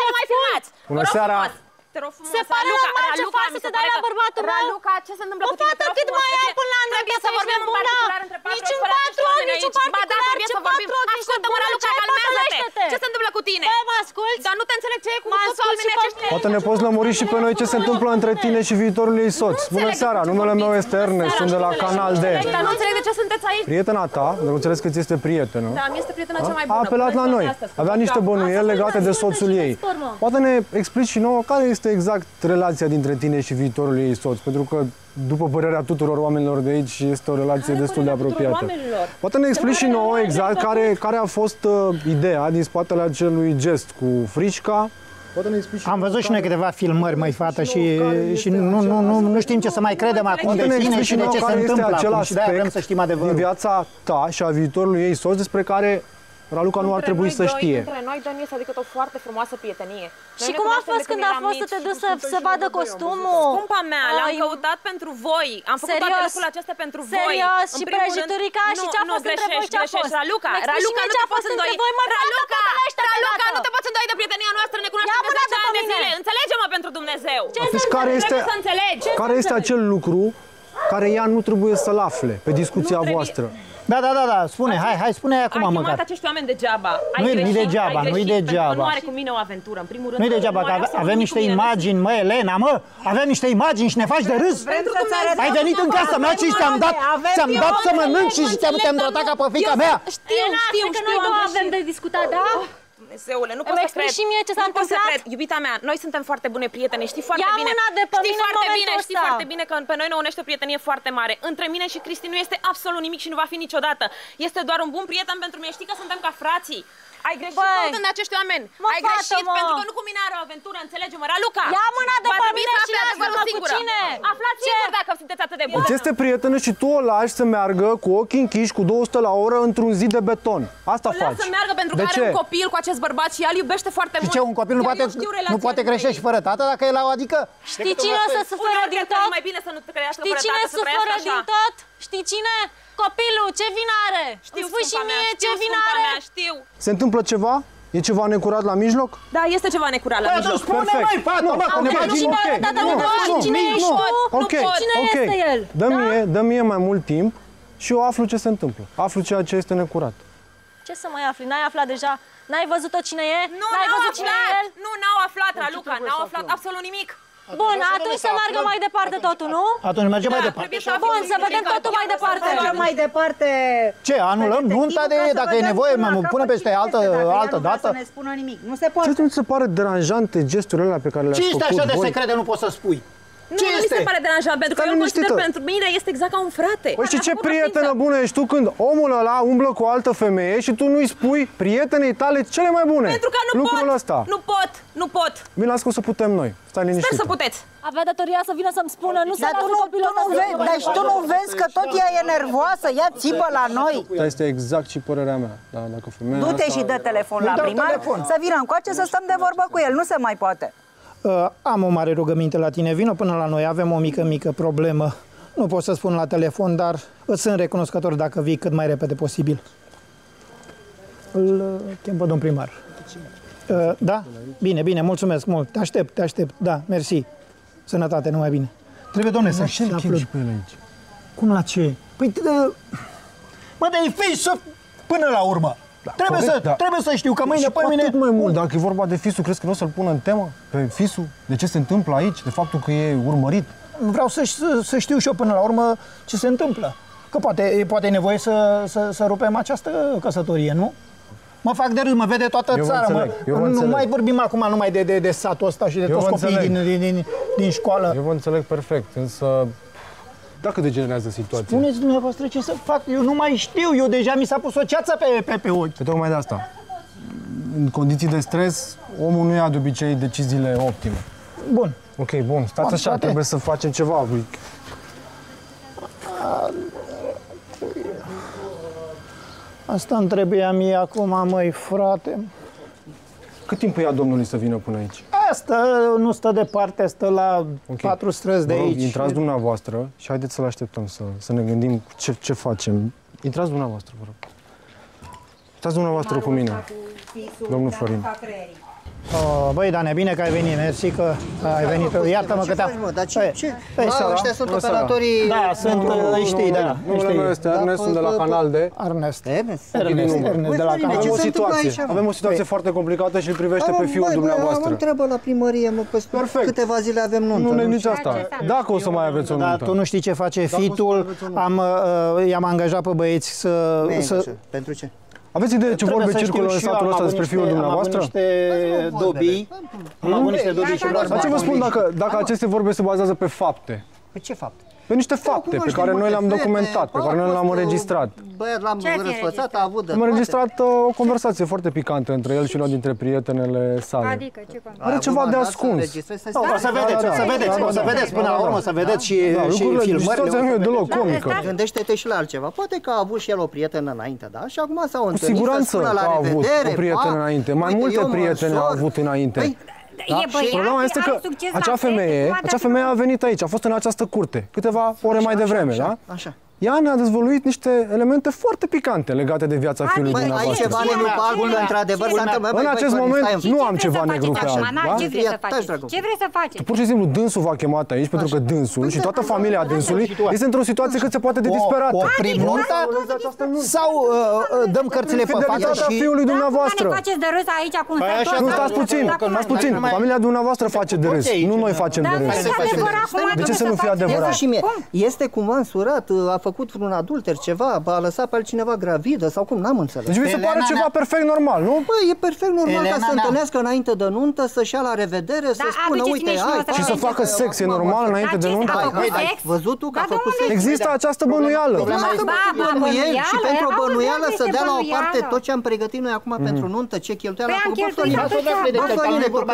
S8: Bună seara!
S10: Te rog frumos,
S3: se pare normal ce faci să te dai la bărbatul meu?
S10: Raluca, ce se întâmplă cu tine?
S3: Fată, cât mai ai până la anul?
S10: Trebuie să vorbim în particular între patru ori. Niciun particular, ce patru ori? Ascultă-mă, Raluca, calmează-te! Ce se întâmplă cu tine?
S3: Băi, mă asculți?
S10: Dar nu te înțeleg ce e cu toți oamenii aceștia.
S8: Poate ne poți lămuri și pe noi ce se întâmplă între tine și viitorul ei soț. Bună seara, numele meu este Ernest, sunt de la Canal D.
S10: Dar nu înțeleg de ce sunteți aici.
S8: Prietena ta, dar înțeles că ți este prietenă,
S10: Da, mi este prietena cea mai bună.
S8: a apelat la noi. Avea niște bănuieli legate de soțul ei. Poate ne explici și nouă care este exact relația dintre tine și viitorul ei soț, pentru că, după părerea tuturor oamenilor de aici, este o relație destul de apropiată. Poate ne explici și nouă exact care a fost ideea din spatele acelui gest cu frișca.
S1: Am văzut și noi câteva filmări, măi, fată, și nu știm ce să mai credem acum de tine și de ce se întâmplă acum și de-aia vrem să știm adevărul.
S8: Din viața ta și a viitorului ei soț despre care Raluca nu ar trebui să știe.
S10: Între noi doi este decât o foarte frumoasă prietenie.
S3: Și cum a fost când a fost să te duci să vadă costumul?
S10: Scumpa mea, l-am căutat pentru voi. Am făcut toate lucrurile acestea pentru voi.
S3: Serios? Și prăjiturica și ce a fost între voi? Ce a fost?
S10: Raluca, nu te poți îndoi. Raluca, nu te poți îndoi de prietenia noastră. Ne cunoaștem de 10 ani de zile. Înțelege-mă pentru Dumnezeu.
S8: Atunci care este acel lucru care ea nu trebuie să-l afle pe discuția voastră?
S1: Da, spune, hai, spune acum măcar.
S10: Ai chemat acești oameni degeaba.
S1: Nu-i degeaba, nu-i degeaba.
S10: Nu are cu mine o aventură, în primul rând.
S1: Nu-i degeaba, că avem niște imagini, mă, Elena, mă, avem niște imagini și ne faci de râs. Ai venit în casa mea și ți-am dat să mănânci și te-am tratat ca pe fiica mea.
S3: Știu că noi două avem de discutat, da?
S10: Dumnezeule, nu pot să cred.
S3: Și mie ce s-a întâmplat?
S10: Iubita mea, noi suntem foarte bune prietene, știi foarte bine. Știi foarte bine că pe noi ne unește o prietenie foarte mare. Între mine și Cristi nu este absolut nimic și nu va fi niciodată. Este doar un bun prieten pentru mine. Știi că suntem ca frații. Ai greșit căutând acești oameni. Ai greșit pentru că nu cu mine are o aventură, înțelege-mă, Raluca.
S3: Ia mâna de pe mine și lasă-mă cu cine.
S10: Aflați sigur dacă sunteți atât de buni.
S8: Îți este prietenă și tu o lași să meargă cu ochii închiși cu 200 la oră într-un zid de beton. Asta faci.
S10: O lasă să meargă pentru că are un copil cu acest bărbat și el iubește foarte mult.
S1: Și ce, un copil nu poate crește și fără tată dacă e la o adică?
S3: Știi cine o să suferă din tot?
S10: Mai bine să nu crească
S3: fără tată, să suferă din tot? Știi cine? Copilul, ce vină are?
S10: Știu,
S3: spui și mie ce vină are?
S10: Știu.
S8: Se întâmplă ceva? E ceva necurat la mijloc?
S10: Da, este ceva necurat la mijloc.
S1: Spune, măi, fată,
S3: cine ești tu? Cine este el?
S8: Dă mie mai mult timp și eu aflu ce se întâmplă. Aflu ceea ce este necurat.
S3: Ce să mai afli? N-ai aflat deja? N-ai văzut-o cine e?
S10: Nu, n-au aflat! Nu, n-au aflat, Raluca, n-au aflat absolut nimic.
S3: Bun, atunci să meargă mai departe totul, nu?
S1: Atunci mergem mai departe.
S3: Bun, să vedem totul mai departe.
S12: Mergem mai departe.
S1: Ce, anulăm nunta de dacă e nevoie, mă pune peste altă dată?
S12: Să ne spună nimic. Nu se poate.
S8: Ce nu ți se pare deranjante gesturile alea pe care le-ați făcut?
S1: Ce este așa de secrete, nu poți să spui?
S10: Nu mi se pare deranjant, pentru că eu consider pentru mine este exact ca un frate.
S8: Păi și ce prietenă bună ești tu când omul ăla umblă cu o altă femeie și tu nu-i spui prietenei tale cele mai bune?
S10: Pentru că nu pot.
S8: Bine, las că o să putem noi. Stai liniștită.
S10: Sper să puteți.
S3: Avea datoria să vină să-mi spună, nu să lasă copilul ăsta.
S12: Dar tu nu vezi că tot ea e nervoasă, ea țipă la noi.
S8: Asta este exact și părerea mea. Da, dacă femeia
S12: du-te și dă telefon la primar, să vină încoace să stăm de vorbă cu el, nu se mai poate.
S1: Am o mare rugăminte la tine, vină până la noi, avem o mică problemă. Nu pot să spun la telefon, dar îți sunt recunoscător dacă vii cât mai repede posibil. Îl chem pe domn primar. Da? Bine, mulțumesc mult. Te aștept. Da, mersi. Sănătate, numai bine. Trebuie, domne, să aflăm. Cum la ce? Păi, mă, dar e fisul până la urmă. Trebuie să știu că mâine,
S8: păi mine... Atât mai mult, dacă e vorba de fisul, crezi că nu o să-l pună în temă? Pe fisul? De ce se întâmplă aici? De faptul că e urmărit?
S1: Vreau să știu și eu până la urmă ce se întâmplă. Că poate e nevoie să rupem această căsătorie, nu? Mă fac de râs, mă vede toată țara. Nu mai vorbim acum numai de satul ăsta și de toți copiii din școală.
S8: Eu vă înțeleg perfect, însă... Dacă degenerează situația.
S1: Spuneți dumneavoastră ce să fac, eu nu mai știu, eu deja mi s-a pus o ceață pe ochi.
S8: Pe tocmai de asta. În condiții de stres, omul nu ia de obicei deciziile optime.
S1: Bun.
S8: Ok, bun, stați așa, trebuie să facem ceva.
S1: Asta îmi trebuia mie acum, măi, frate.
S8: Cât timp ia domnului să vină până aici?
S1: Nu stă departe, stă la 4 străzi de aici.
S8: Intrați dumneavoastră și haideți să-l așteptăm să ne gândim ce facem. Intrați dumneavoastră, vă rog. Stați dumneavoastră cu mine, domnul Florin.
S1: Băi, Dane, bine că ai venit, mersi că ai venit. Iartă-mă că te-am...
S5: Dar ce? Ăștia sunt operatorii...
S1: Da, sunt, știi, da.
S8: Numele meu este Ernest, sunt de la Canal D.
S1: Ernest
S5: de la Canal D.
S8: Avem o situație foarte complicată și îl privește pe fiul dumneavoastră.
S5: Mă întrebă la primărie, câteva zile avem nuntă.
S8: Nu negliți asta. Dacă o să mai aveți o nuntă.
S1: Dar tu nu știi ce face fitul, i-am angajat pe băieți să...
S5: Pentru ce?
S8: Aveți idee ce vorbe circulă în satul ăsta despre fiul dumneavoastră?
S1: Am avut niște dubii și vreau
S8: să vă spun dacă aceste vorbe se bazează pe fapte.
S5: Pe ce fapte?
S8: Pe niște fapte pe care noi le-am documentat, pe care noi le-am înregistrat.
S5: Băiat, l-am răsfățat, a avut de
S8: Am înregistrat o conversație foarte picantă între el și una dintre prietenele sale.
S12: Adică ce
S8: are ceva de ascuns.
S1: O să vedeți până la urmă, să vedeți și filmările.
S8: Situația nu e deloc comică.
S5: Gândește-te și la altceva. Poate că a avut și el o prietenă înainte, da? Și acum s-au întâlnit.
S8: Cu siguranță că a avut o prietenă înainte. Mai multe prietene a avut înainte. Da? Problema este că acea femeie a venit aici, a fost în această curte câteva ore mai devreme, da?
S5: Așa.
S8: Ea ne-a dezvăluit niște elemente foarte picante legate de viața fiului dumneavoastră.
S5: Ai ceva negru pe alb, într-adevăr,
S8: în acest moment nu am ceva negru pe alb.
S12: Ce vrei să faceți? Ce vrei să faceți?
S8: Pur și simplu dânsul v-a chemat aici pentru că dânsul și toată familia dânsului este într-o situație cât se poate de disperată.
S1: Oprim nunta sau dăm cărțile pe față și
S8: fiului dumneavoastră.
S12: Ne faceți de râs aici acum.
S8: Nu, stați puțin. Familia dumneavoastră face de râs. Nu noi facem de râs. De ce să nu fie adevărat?
S5: Este cumva însurat, a făcut vreun adulter, ceva, a lăsat pe altcineva gravidă sau cum, n-am înțeles.
S8: Deci vi se pare ceva perfect normal, nu?
S5: Băi, e perfect normal ca să întâlnească înainte de nuntă, să-și ia la revedere, să spună, uite,
S8: hai. Și să facă sex, e normal înainte de nuntă?
S5: Ai văzut tu că a făcut sex?
S8: Există această bănuială.
S5: Și pentru bănuială să dea la o parte tot ce am pregătit noi acum pentru nuntă, ce cheltuială a făcut.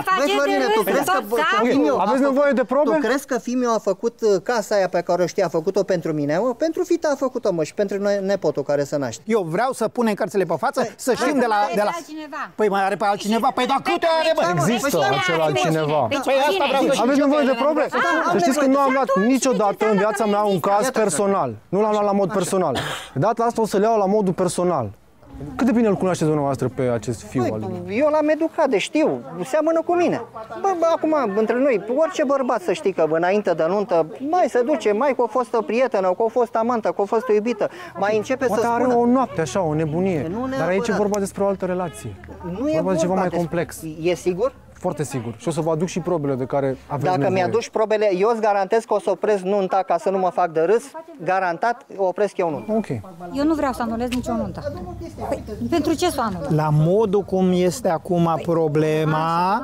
S8: Aveți nevoie de probe?
S5: Tu crezi că Fimiu a făcut casa aia pe care o știa, a făcut-o pentru mine? Pentru fita a făcut-o, mă, și pentru nepotul care se naște.
S1: Eu vreau să punem cărțile pe față, să știm de la... Păi mai are pe altcineva? Păi dar câte are, bă?
S8: Există acel altcineva. Aveți nevoie de probe? Să știți că nu am luat niciodată în viața mea un caz personal. Nu l-am luat la mod personal. De data asta o să le iau la modul personal. Cât de bine îl cunoașteți dumneavoastră pe acest fiu al lui?
S5: Eu l-am educat, de știu, seamănă cu mine. Acum, între noi, orice bărbat să știi că înainte de nuntă, mai se duce, mai cu o fostă prietenă, cu o fostă amantă, cu o fostă iubită, mai începe să spună...
S8: are o noapte, așa, o nebunie. Dar aici e vorba despre o altă relație.
S5: Nu e vorba
S8: de ceva mai complex.
S5: E sigur?
S8: Foarte sigur. Și o să vă aduc și probele de care aveți nevoie.
S5: Dacă mi-aduci probele, eu îți garantez că o să opresc nunta ca să nu mă fac de râs. Garantat, opresc eu nunta.
S8: Ok.
S12: Eu nu vreau să anulez nicio nuntă. Păi, pentru ce să o anulez?
S1: La modul cum este acum problema,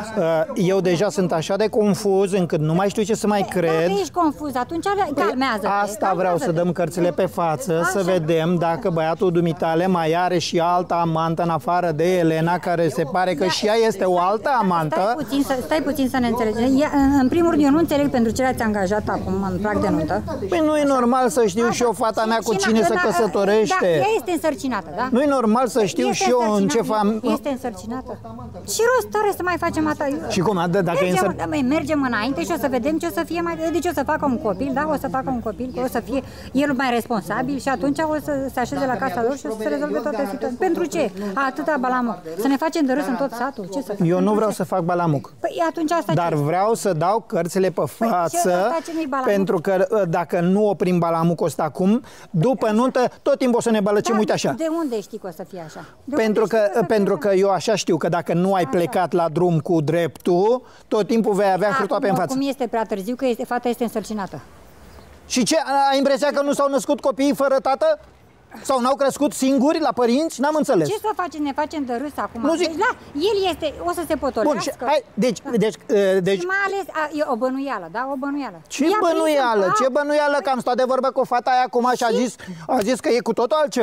S1: eu deja sunt așa de confuz încât nu mai știu ce să mai cred.
S12: Dacă ești confuz, atunci calmează-te.
S1: Asta vreau să dăm cărțile pe față, să vedem dacă băiatul dumitale mai are și alta amantă în afară de Elena, care se pare că și ea este o altă amantă.
S12: Stai puțin să ne înțelegem. În primul rând, eu nu înțeleg pentru ce l-ați angajat acum în prag de nuntă.
S1: Păi nu e normal să știu și eu fata mea cu cine se căsătorește.
S12: Da, ea este însărcinată, da?
S1: Nu e normal să știu și eu în ce
S12: Este însărcinată. Și rost are să mai facem asta.
S1: Și cum? Dacă
S12: mergem înainte și o să vedem ce o să fie mai... Deci o să facă un copil, da? O să facă un copil, o să fie el mai responsabil și atunci o să se așeze la casa lor și o să se rezolve toată situația. Pentru ce? Atâta balamuc. Să ne facem de râs în tot satul? Ce să facem?
S1: Eu nu vreau să fac balamuc.
S12: Păi atunci asta
S1: dar vreau să dau cărțile pe față, pentru că dacă nu oprim balamucul ăsta acum, după nuntă, tot timpul o să ne bălăcim, uite așa.
S12: De unde știi că o să fie așa?
S1: Pentru că eu așa știu că dacă nu ai plecat la drum cu dreptul, tot timpul vei avea hârtoape în față.
S12: Acum este prea târziu, că fata este însărcinată.
S1: Și ce? Ai impresia că nu s-au născut copiii fără tată? Sau n-au crescut singuri la părinți? N-am înțeles.
S12: Ce să facem? Ne facem de râs acum.
S1: Nu zic...
S12: Deci, da, el este, o să se potolească.
S1: Bun, hai, deci...
S12: Mai ales, e o bănuială, da? O bănuială.
S1: Ce bănuială? Ce bănuială? Că am stat de vorbă cu fata aia acum și a zis că e cu totul altceva.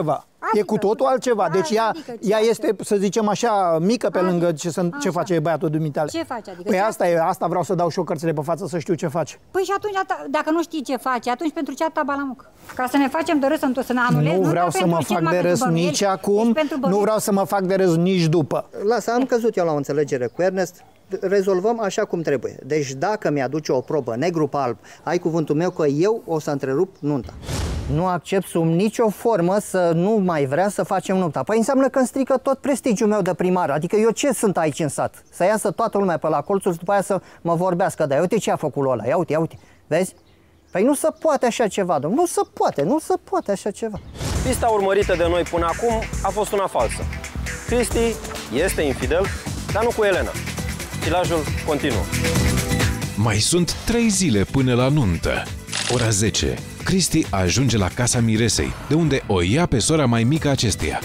S1: E cu totul altceva. Deci ea este, să zicem așa, mică pe lângă ce face băiatul dumitale.
S12: Ce face? Adică
S1: păi asta vreau să dau și eu cărțile pe față să știu ce face.
S12: Păi și atunci, dacă nu știi ce face, atunci pentru ce atâta balamuc? Ca să ne facem de râs să ne anulezi?
S1: Nu vreau să mă fac de râs nici acum, nu vreau să mă fac de râs nici după.
S5: Lasă, am căzut eu la o înțelegere cu Ernest. Rezolvăm așa cum trebuie. Deci dacă mi-aduce o probă negru pe alb, ai cuvântul meu că eu o să întrerup nunta. Nu accept sub nicio formă să nu mai vrea să facem nunta. Păi înseamnă că îmi strică tot prestigiul meu de primar. Adică eu ce sunt aici în sat? Să iasă toată lumea pe la colțul și după aia să mă vorbească. Dar uite ce a făcut ăla, ia uite, vezi? Păi nu se poate așa ceva, domnule. Nu se poate așa ceva.
S9: Pista urmărită de noi până acum a fost una falsă. Cristi este infidel, dar nu cu Elena. Filajul continuă.
S7: Mai sunt 3 zile până la nuntă. Ora 10. Cristi ajunge la casa miresei, de unde o ia pe sora mai mică acesteia.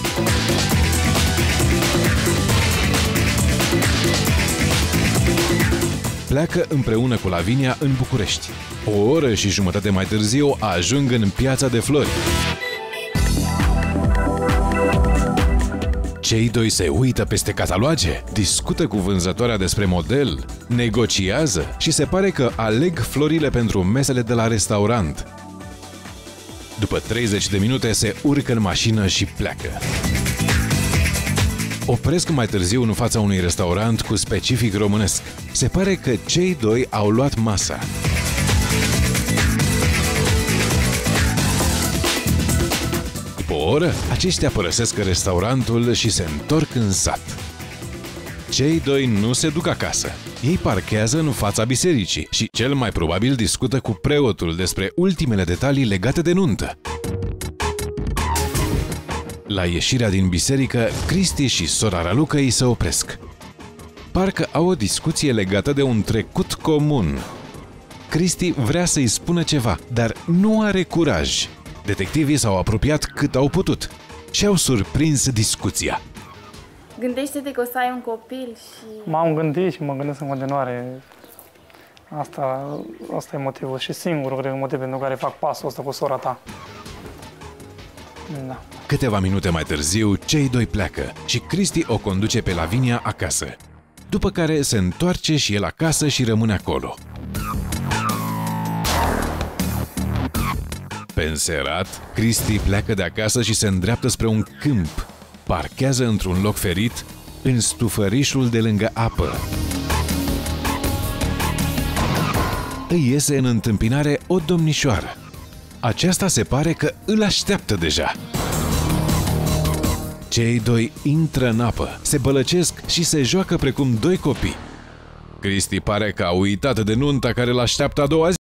S7: Pleacă împreună cu Lavinia în București. O oră și jumătate mai târziu ajung în Piața de Flori. Cei doi se uită peste cataloage, discută cu vânzătoarea despre model, negociază și se pare că aleg florile pentru mesele de la restaurant. După 30 de minute se urcă în mașină și pleacă. Opresc mai târziu în fața unui restaurant cu specific românesc. Se pare că cei doi au luat masa. După o oră, aceștia părăsesc restaurantul și se întorc în sat. Cei doi nu se duc acasă. Ei parchează în fața bisericii și cel mai probabil discută cu preotul despre ultimele detalii legate de nuntă. La ieșirea din biserică, Cristi și sora Raluca îi se opresc. Parcă au o discuție legată de un trecut comun. Cristi vrea să-i spună ceva, dar nu are curaj. Detectivii s-au apropiat cât au putut și au surprins discuția.
S13: Gândește-te că o să ai un copil și...
S4: M-am gândit și mă gândesc în continuare. Asta e motivul și singurul, cred, motiv pentru care fac pasul ăsta cu sora ta. Da.
S7: Câteva minute mai târziu, cei doi pleacă și Cristi o conduce pe Lavinia acasă. După care se întoarce și el acasă și rămâne acolo. Pe înserat, Cristi pleacă de acasă și se îndreaptă spre un câmp. Parchează într-un loc ferit, în stufărișul de lângă apă. Îi iese în întâmpinare o domnișoară. Aceasta se pare că îl așteaptă deja. Cei doi intră în apă, se bălăcesc și se joacă precum doi copii. Cristi pare că a uitat de nunta care îl așteaptă a doua zi.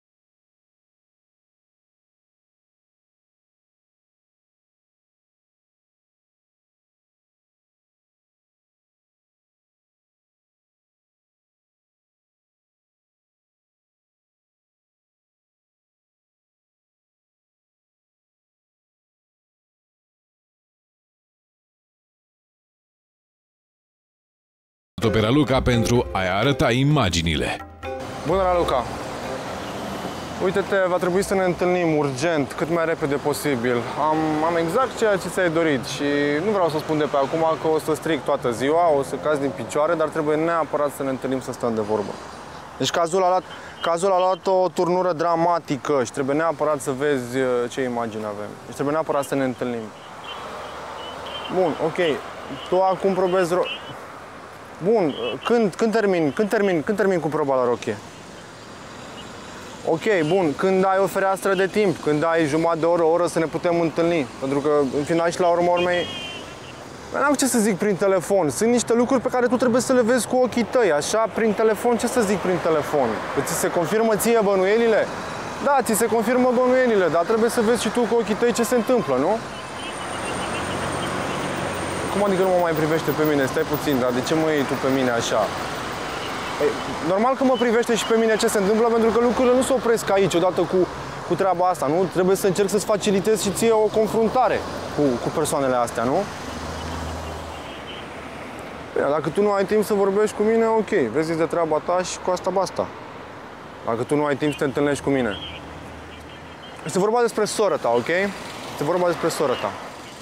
S7: Pe Raluca pentru a-i arăta imaginile.
S6: Bună, Raluca! Uite-te, va trebui să ne întâlnim urgent, cât mai repede posibil. Am exact ceea ce ți-ai dorit și nu vreau să spun de pe acum că o să stric toată ziua, o să cazi din picioare, dar trebuie neapărat să ne întâlnim să stăm de vorbă. Deci cazul a luat o turnură dramatică și trebuie neapărat să vezi ce imagini avem. Deci trebuie neapărat să ne întâlnim. Bun, ok. Tu acum probezi... Bun, când termin cu proba la rochie? Ok, bun, când ai o fereastră de timp, când ai jumătate de oră, o oră să ne putem întâlni. Pentru că, în final și la urma urmei, n-am ce să zic prin telefon. Sunt niște lucruri pe care tu trebuie să le vezi cu ochii tăi. Așa, prin telefon, ce să zic prin telefon? Ți se confirmă ție bănuielile? Da, ți se confirmă bănuielile, dar trebuie să vezi și tu cu ochii tăi ce se întâmplă, nu? Cum adică nu mă mai privește pe mine? Stai puțin, dar de ce mă iei tu pe mine așa? Ei, normal că mă privește și pe mine ce se întâmplă, pentru că lucrurile nu se opresc aici odată cu treaba asta, nu? Trebuie să încerc să-ți facilitez și ție o confruntare cu persoanele astea, nu? Bine, dacă tu nu ai timp să vorbești cu mine, ok, vezi de treaba ta și cu asta basta. Dacă tu nu ai timp să te întâlnești cu mine. Este vorba despre sora ta, ok? Este vorba despre sora ta.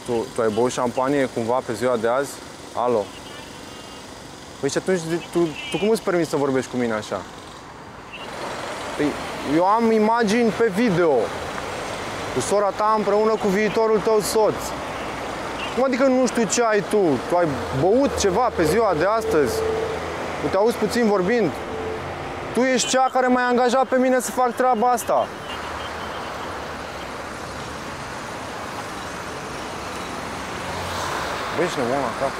S6: Tu ai băut șampanie cumva pe ziua de azi? Alo? Păi și atunci tu cum îți permiți să vorbești cu mine așa? Păi, eu am imagini pe video cu sora ta împreună cu viitorul tău soț. Cum adică nu știu ce ai tu? Tu ai băut ceva pe ziua de astăzi? Nu te auzi puțin vorbind? Tu ești cea care m-ai angajat pe mine să fac treaba asta. Băi, ești nebun la cap.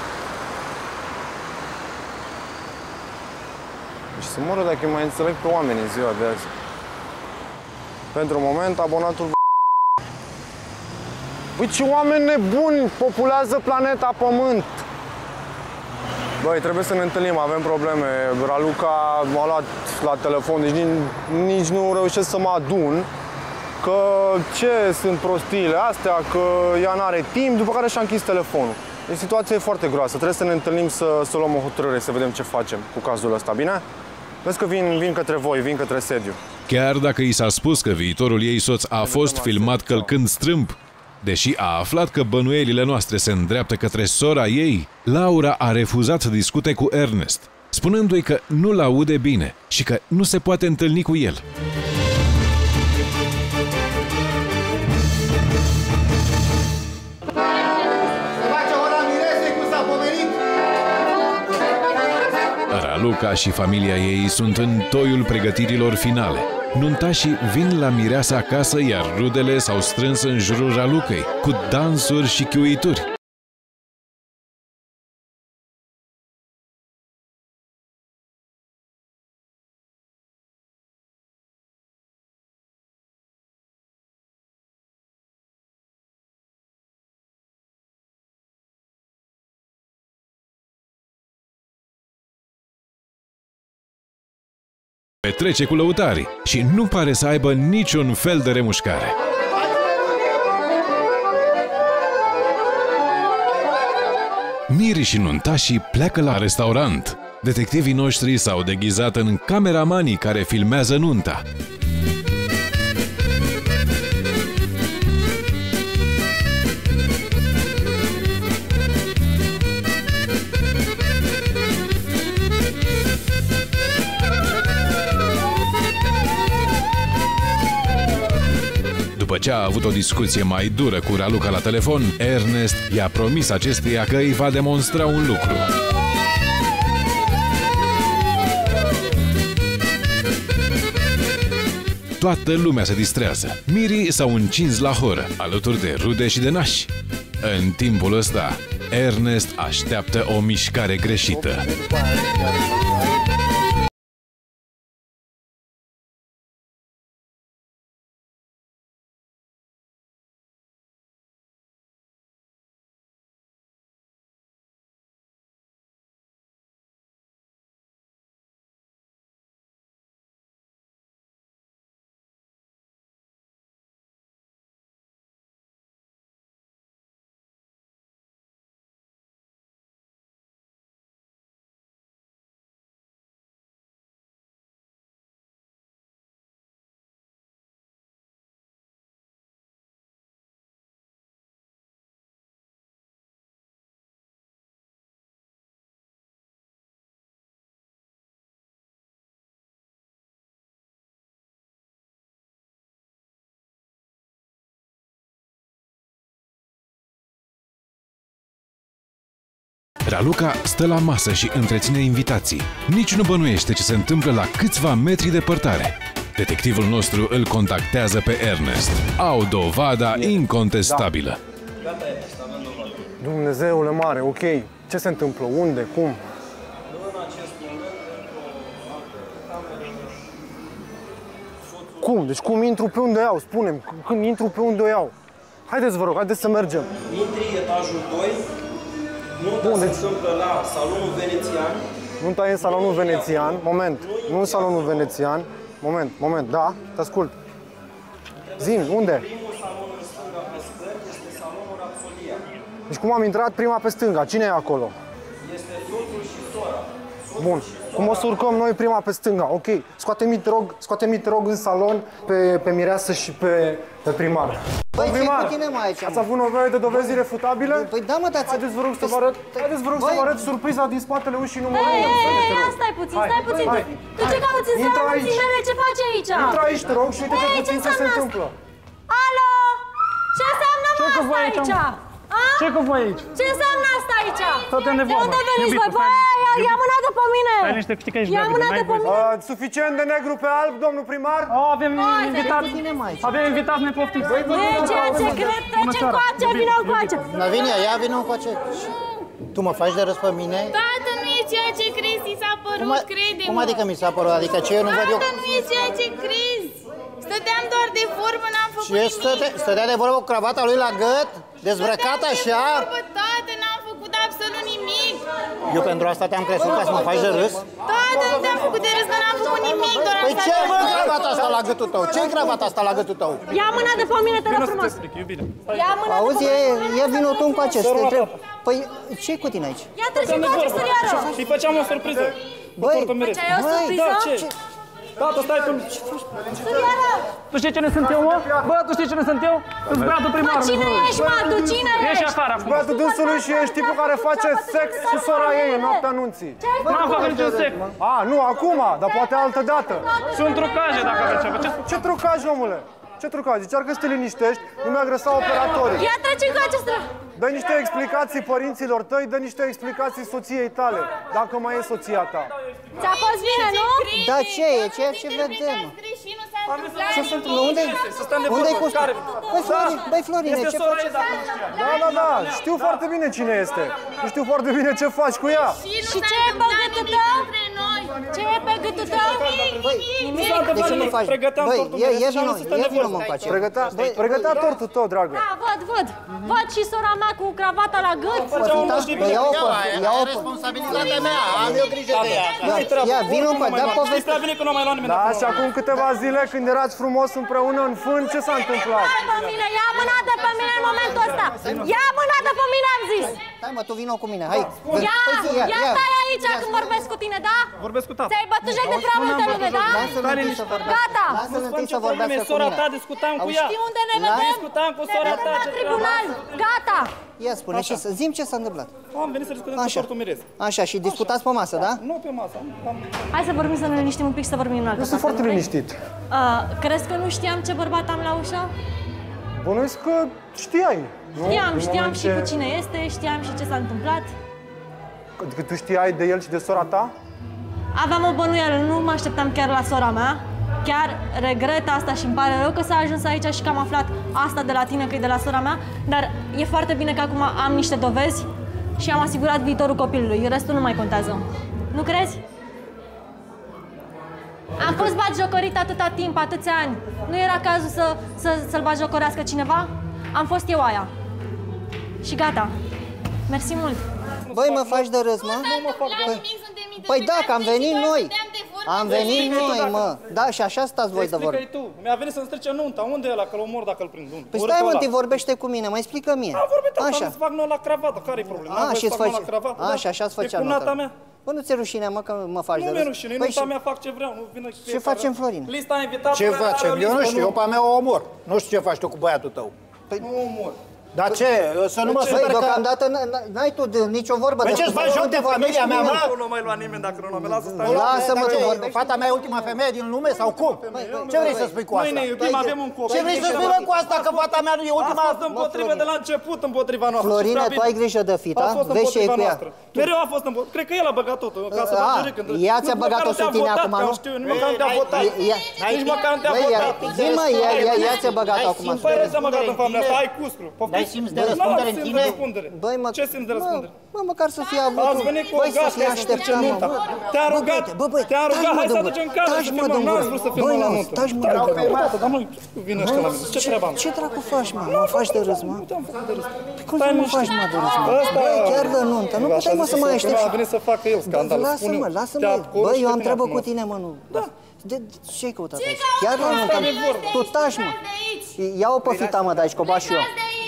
S6: Deci să mă rog dacă mai înțeleg pe oameni în ziua de azi. Pentru moment, abonatul... Băi, ce oameni nebuni populează planeta Pământ! Băi, trebuie să ne întâlnim, avem probleme. Raluca m-a luat la telefon, deci nici nu reușesc să mă adun. Că ce sunt prostiile astea, că ea n-are timp, după care și-a închis telefonul. E situație foarte groasă, trebuie să ne întâlnim să luăm o hotărâre, să vedem ce facem cu cazul ăsta, bine? Vezi că vin către voi, vin către sediu.
S7: Chiar dacă i s-a spus că viitorul ei soț a fost filmat călcând strâmb, deși a aflat că bănuielile noastre se îndreaptă către sora ei, Laura a refuzat să discute cu Ernest, spunându-i că nu-l aude bine și că nu se poate întâlni cu el. Raluca și familia ei sunt în toiul pregătirilor finale. Nuntașii vin la mireasă acasă, iar rudele s-au strâns în jurul Ralucăi, cu dansuri și chiuituri. Petrece cu lăutarii și nu pare să aibă niciun fel de remușcare. Miri și nuntașii pleacă la restaurant. Detectivii noștri s-au deghizat în cameramanii care filmează nunta. După ce a avut o discuție mai dură cu Raluca la telefon, Ernest i-a promis acesteia că îi va demonstra un lucru. Toată lumea se distrează. Mirii s-au încins la horă, alături de rude și de nași. În timpul ăsta, Ernest așteaptă o mișcare greșită. Raluca stă la masă și întreține invitații. Nici nu bănuiește ce se întâmplă la câțiva metri departare. Detectivul nostru îl contactează pe Ernest. Au dovada incontestabilă.
S8: Dumnezeule mare, ok. Ce se întâmplă? Unde? Cum? Cum? Deci cum intru pe unde iau? Spune-mi, când intru pe unde o iau? Haideți, vă rog, haideți să mergem.
S9: Intri etajul 2, nunta se întâmplă la salonul venețian.
S8: Nunta e în salonul venețian. Moment, nu în salonul venețian. Moment, da, te ascult. Zi-mi, unde?
S9: Primul salon în stânga pe scări este salonul Rapsodia.
S8: Deci cum am intrat prima pe stânga? Cine e acolo?
S9: Este soțul și sora.
S8: Bun. Cum o să urcăm noi prima pe stânga? Ok. Scoate-mi, te rog, în salon pe mireasă și pe primar.
S5: Băi, ce
S8: primar,
S5: cu tine, mă, aici?
S8: ați avut nevoie de dovezi refutabile?
S5: Păi da, mă, dați...
S8: Haideți, vă rog să vă arăt, haideți, vă rog să vă arăt surpriza din spatele ușii numărul 1.
S3: Stai puțin. Tu ce cauți în seara vieții mele? Ce faci aici?
S8: Intră aici, te rog, și uite-te puțin ce se întâmplă.
S3: Alo! Ce înseamnă asta aici?
S4: Ce cu voi aici?
S3: Ce înseamnă asta aici?
S4: Toate nevoie.
S3: De unde veniți voi? Băi, ia mâna de pe mine!
S4: Stai liniște, știi că ești
S3: ia mâna de pe mine!
S8: Suficient de negru pe alb, domnul primar?
S4: Avem invitat. Avem invitat nepoftiți.
S3: Nu e ceea ce cred, trece încoace, vină încoace!
S5: Lavinia, ia vină încoace. Tu mă faci de râs pe mine?
S13: Tată, nu e ceea ce crezi, ți s-a părut, crede-mă.
S5: Cum adică mi s-a părut? Adică ce eu nu văd eu?
S13: Tată, nu e ceea ce crezi. Stăteam doar de vorbă, n-am făcut
S5: Ce
S13: nimic.
S5: stătea de vorbă cu cravata lui la gât? Dezbrăcat așa?
S13: Tată, n-am făcut absolut nimic.
S5: Eu pentru asta te-am crescut, ca să mă faci de râs?
S13: Tată, nu te-am făcut de râs, că n-am făcut nimic, doar
S5: Păi
S13: asta.
S5: ce-i, mă, cravata asta la gâtul tău? Ce-i cravata asta la gâtul tău?
S3: Ia mâna de pe mine, te rog frumos! Ia mâna de pe
S5: Auzi,
S3: mine!
S5: e vinul tu încoace, să te întreb. Păi, ce-i cu tine aici?
S3: Ia trece încoace, sărioară!
S4: Îi făceam o surpriză.
S5: Băi,
S3: făceai o surpriză?
S4: Da, ce? Tată, stai tu.
S3: Sărioară!
S4: Tu știi cine sunt eu, mă? Bă, tu știi cine sunt eu? Sunt băiatul primarului.
S3: Cine ești, mă? Tu cine ești?
S4: Ieși afară acum.
S8: Băiatul dânsului și ești tipul care face sex cu sora ei în noaptea anunții.
S4: N-am făcut niciun sex.
S8: A, nu, acum, dar poate altă dată.
S4: Sunt trucaje dacă aveți ceva.
S8: Ce trucaje, omule? Ce trucaje? Încearcă să te liniștești, nu mi-a agresat operatorii.
S3: Ia trece încoace,
S8: Dă niște explicații părinților tăi, dă niște explicații soției tale, dacă mai e soția ta.
S3: Ți-a fost bine, nu?
S5: Da, ce e? Ceea ce vedem. Ce se întâmplă? Unde-i cu... Băi, Florine, ce faci?
S8: Da, știu foarte bine cine este. Știu foarte bine ce faci cu ea.
S3: Și ce e pe gâtul tău? Ce e pe gâtul tău? Nimic?
S5: De ce nu faci? Băi, e vină, mă încoace.
S8: Pregătea tortul tău, dragă.
S3: Da, văd. Văd și sora mea cu cravata la gât.
S5: Ia-o,
S14: responsabilitatea mea, am eu grijă de ea.
S5: Ia, vină încoace, da poveste.
S8: Da, și acum câteva zile, când erați frumos împreună în fân, ce s-a întâmplat?
S3: Ia mâna de pe mine în momentul ăsta! Ia mâna de pe mine, am zis!
S5: Hai mă, tu vină cu mine, hai!
S3: Ia stai aici când vorbesc cu tine, da?
S4: Vorbesc cu tata.
S3: Ți-ai bătut joc de prea multă lume, da?
S5: Gata!
S3: Lasă-l
S5: întâi să vorbească cu
S4: sora
S5: mine.
S4: ta, discutam cu ea.
S3: Știi unde ne vedem?
S4: Discutam cu sora ta.
S3: La tribunal! Gata!
S5: Ia spune, zi-mi ce s-a întâmplat.
S4: Am venit să discutăm cu tortul Mirez.
S5: Așa, și discutați pe masă, da?
S4: Nu pe masă.
S3: Hai să vorbim, să ne liniștim un pic, să vorbim în altă.
S8: Eu sunt foarte liniștit.
S3: Crezi că nu știam ce bărbat am la ușă?
S8: Bănuiesc că știai.
S3: Știam și cu cine este, știam și ce s-a întâmplat.
S8: Adică tu știai de el și de sora ta?
S3: Aveam o bănuială, nu mă așteptam chiar la sora mea. Chiar regret asta și îmi pare rău că s-a ajuns aici și că am aflat asta de la tine, că e de la sora mea. Dar e foarte bine că acum am niște dovezi și am asigurat viitorul copilului. Restul nu mai contează. Nu crezi? Am fost batjocorit atâta timp, atâția ani. Nu era cazul să-l batjocorească cineva? Am fost eu aia. Și gata. Mersi mult.
S5: Băi, mă faci de râs, mă? Păi da, că am venit noi. Am venit noi, mă. Da, și așa stați voi de vorbă.
S4: Explică-i tu. Mi-a venit să-mi strice nunta. Unde e ăla? Că-l omor dacă îl prind.
S5: Păi stai, mă, întâi vorbește cu mine, mai explică mie.
S4: Am vorbit asta, am să fac noi la cravată. Care-i problema?
S5: Și așa-ți făcea
S4: nota mea.
S5: Bă, nu ți-e rușine, mă, că mă faci de râs?
S4: Nu mi-e rușine, nunta mea fac ce vreau.
S5: Ce facem, Florin?
S4: Lista a invitat.
S14: Ce facem? Eu nu știu, eu pe a mea o omor. Nu știu ce faci tu cu băiatul tău.
S4: Nu omor.
S14: Dar ce? Să nu mă super că...
S5: Deocamdată n-ai tu nicio vorbă.
S14: Păi ce-ți faci joc de familia mea, mă?
S4: Nu mai lua nimeni dacă nu mă lasă stai.
S5: Lasă-mă tu vorbești.
S14: Fata mea e ultima femeie din lume sau cum? Ce vrei să spui cu asta?
S4: Noi ne iubim, avem un copil.
S14: Ce vrei să spui cu asta că fata mea nu e ultima?
S4: A fost împotrivă de la început împotriva noastră.
S5: Florine, tu ai grijă de fita? Vezi ce e cu ea.
S4: Mereu a fost împotrivă. Cred că el a băgat totul. Ca să facă când.
S5: Ea ți-a băgat-o sub tine acum, nu?
S4: Nici măcar nu te-a votat. Nici măcar nu te-a votat.
S5: Zi-mă, ea ți-a băgat-o acum.
S4: Păi ți-a băgat în familia asta, ai cuscru.
S14: Dai simți de răspundere în tine?
S5: Băi, mă,
S4: ce simți de răspundere?
S5: Mă, măcar să fie avut.
S4: Ați venit cu o
S5: Băi, să
S4: gata,
S5: fie așteptat, mă.
S4: Te-a rugat, hai să aducem cadă să filmăm. N-ați vrut să filmăm la nuntă.
S5: Taci, mă, de
S4: Dar nu vine ăștia la mine. Ce treaba am?
S5: Ce dracu faci, mă? Mă faci de râs, mă?
S4: Nu te-am făcut de râs.
S5: Cum să mă faci, mă, de râs, mă? Băi, chiar de nuntă. Nu puteai, mă, să mai aștepți.
S4: A venit să facă el scandal.
S5: Lasă-mă, lasă-mă. Băi, eu am treabă cu tine, mă, nu. Da. Ce-ai căutat aici? Chiar la nuntă. Tu taci, mă. Ia-o pe fita, mă, de aici, că o bat și eu.
S4: Da.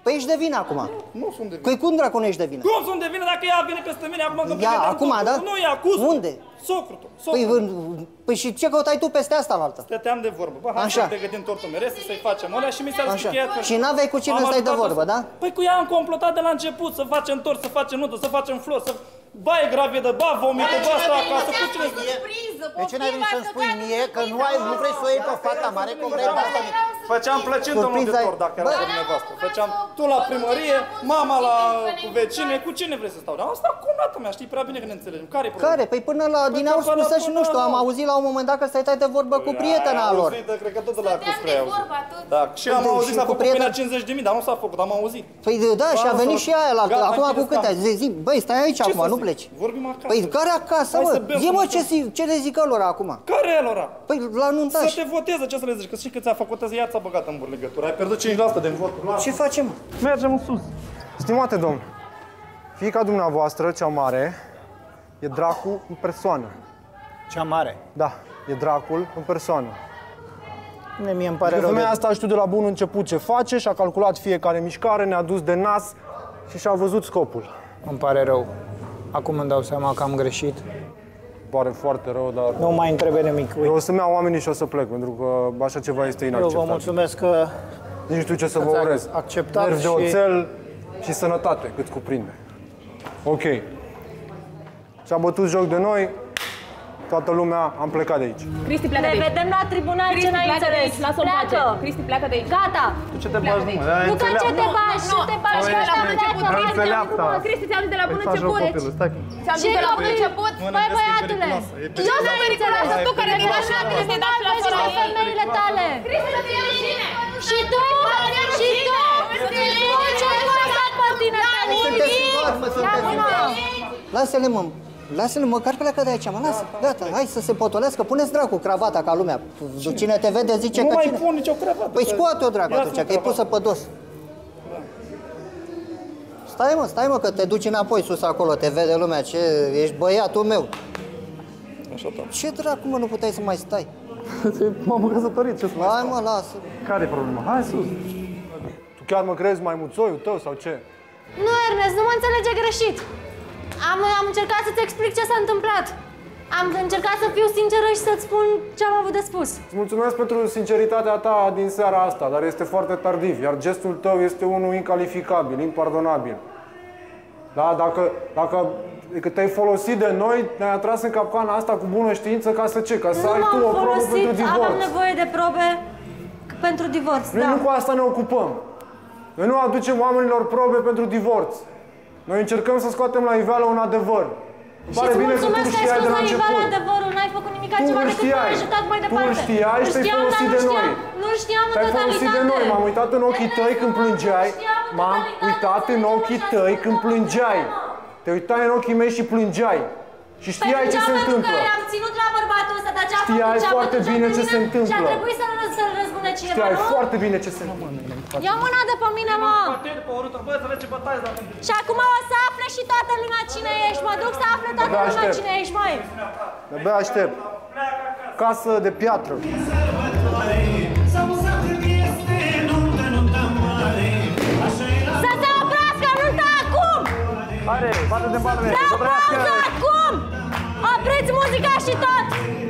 S5: Păi ești de vină acum.
S15: Nu sunt de vină.
S5: Păi cum dracu nu ești de vină?
S15: Cum sunt de vină dacă ea vine peste mine acum când
S5: Ea, acum, da?
S15: Nu, e acuzul.
S5: Unde?
S15: Socrul tău.
S5: Păi și ce căutai tu peste asta la altă?
S15: Stăteam de vorbă. Bă, hai să pregătim tortul mereste, să-i facem alea și mi s-a zis că e...
S5: Și n-aveai cu cine stai de vorbă, da?
S15: Păi cu ea am complotat de la început, să facem tort, să facem nudă, să facem flori, să... Ba e gravidă, ba vomită, ba asta acasă, cu cine...
S14: De ce n-ai venit să-mi spui mie că nu vrei să o iei pe fata mare, cum vrei pe asta mică?
S15: Făceam plăcintă mă de tort dacă era cu dumneavoastră. Făceam tu la primărie, mama cu vecine, cu cine vrei să stau? Dar asta cu nata mea, știi prea bine că ne înțelegem. Care-i problema?
S5: Care? Păi până la din au spus și nu știu, am auzit la un moment dat că stai de vorbă cu prietena lor.
S15: Cred că tot de la Cuscre ai auzit. Da, și am auzit s-a făcut până 50.000, dar nu s-a făcut, am auzit.
S5: Păi da, și a venit și aia la acum cu câte? Zi, băi, stai aici acum, nu pleci.
S15: Vorbim acasă.
S5: Păi care acasă, mă? Zi, mă, ce le zic lor acum?
S15: Care e lor?
S5: Păi la nuntaș.
S15: Să te voteze, ce să le zici? Că știi că ți-a făcut ea ți-a băgat în legătură. Ai pierdut 5% din vot.
S5: Ce facem?
S15: Mergem în sus.
S8: Stimate domn, fiica dumneavoastră, cea mare, e dracu în persoană.
S14: Cea mare?
S8: Da, e dracul în persoană.
S14: Mie îmi pare rău.
S8: Femeia asta știu de la bun început ce face și a calculat fiecare mișcare, ne-a dus de nas și și-a văzut scopul.
S1: Îmi pare rău. Acum îmi dau seama că am greșit.
S8: Pare foarte rău, dar...
S1: Nu mai întrebe nimic.
S8: Eu o să-mi iau oamenii și o să plec, pentru că așa ceva este inacceptabil.
S1: Eu vă mulțumesc că...
S8: Nici nu știu ce să vă urez.
S1: Acceptat
S8: nervi de oțel și sănătate, cât cuprinde. Ok. Și-a bătut joc de noi, toată lumea, am plecat de aici.
S10: Cristi, pleacă de aici.
S3: Ne vedem la tribunal, ce n-ai înțeles.
S10: Lasă-o în pace. Cristi, pleacă de aici.
S3: Gata.
S15: Tu ce te bagi, nu?
S3: Nu ca ce te bagi, nu te bagi, că ăsta pleacă.
S10: Cristi, ți-am zis de la bun început. Ți-am zis de la bun început.
S3: Băi, băiatule.
S10: Eu sunt periculoasă, tu care vei așa, trebuie să-i dai la fără
S3: femeile tale.
S10: Cristi, să fie rușine.
S3: Și tu? Și tu? Ce faci pe tine?
S5: Lasă-le, mă. Lasă-le, măcar pleacă de aici, mă, lasă. Gata, hai să se potolească. Puneți dracu cravata ca lumea. Cine te vede zice că cine...
S15: Nu mai pun nicio cravată.
S5: Păi scoate-o, dracu, atunci, că e pusă pe dos. Stai, mă, că te duci înapoi sus acolo, te vede lumea, ce... Ești băiatul meu.
S15: Așa, da.
S5: Ce dracu, mă, nu puteai să mai stai?
S8: M-am căsătorit, ce să mai
S5: Hai, mă, lasă.
S8: Care-i problema? Hai sus. Tu chiar mă crezi maimuțoiul tău sau ce?
S3: Nu, Ernest, nu mă înțelege greșit. Am încercat să-ți explic ce s-a întâmplat. Am încercat să fiu sinceră și să-ți spun ce am avut de spus.
S8: Îți mulțumesc pentru sinceritatea ta din seara asta, dar este foarte tardiv, iar gestul tău este unul incalificabil, impardonabil. Da, dacă te-ai folosit de noi, ne-ai atras în capcana asta cu bună știință ca să ce? Ca să ai tu o probă pentru divorț.
S3: Aveam nevoie de probe pentru divorț,
S8: Noi nu cu asta ne ocupăm. Noi nu aducem oamenilor probe pentru divorț. Noi încercăm să scoatem la iveală un adevăr.
S3: Și îți mulțumesc că ai scos la iveală adevărul, n-ai făcut nimic altceva decât m-ai ajutat mai departe.
S8: Tu știai și te-ai folosit de noi.
S3: Nu știam în
S8: Te-ai folosit de noi, m-am uitat în ochii tăi când plângeai. M-am uitat în ochii tăi când plângeai. Te uitai în ochii mei și plângeai. Și știai ce se întâmplă.
S3: Am ținut la bărbatul ăsta, dar ce-a făcut?
S8: Știai foarte bine ce se întâmplă.
S3: Și a trebuit să-l răzbune cineva, nu?
S8: Știai foarte bine ce se întâmplă.
S3: Ia mâna de pe mine, mă! Și acum o să afle și toată lumea cine ești. Mă duc să afle toată lumea cine ești, măi!
S8: De-abia aștept. Casă de piatră.
S3: Să se oprească nunta acum!
S8: Hai, bate de bani.
S3: Vreau pauză acum! Opriți muzica și tot!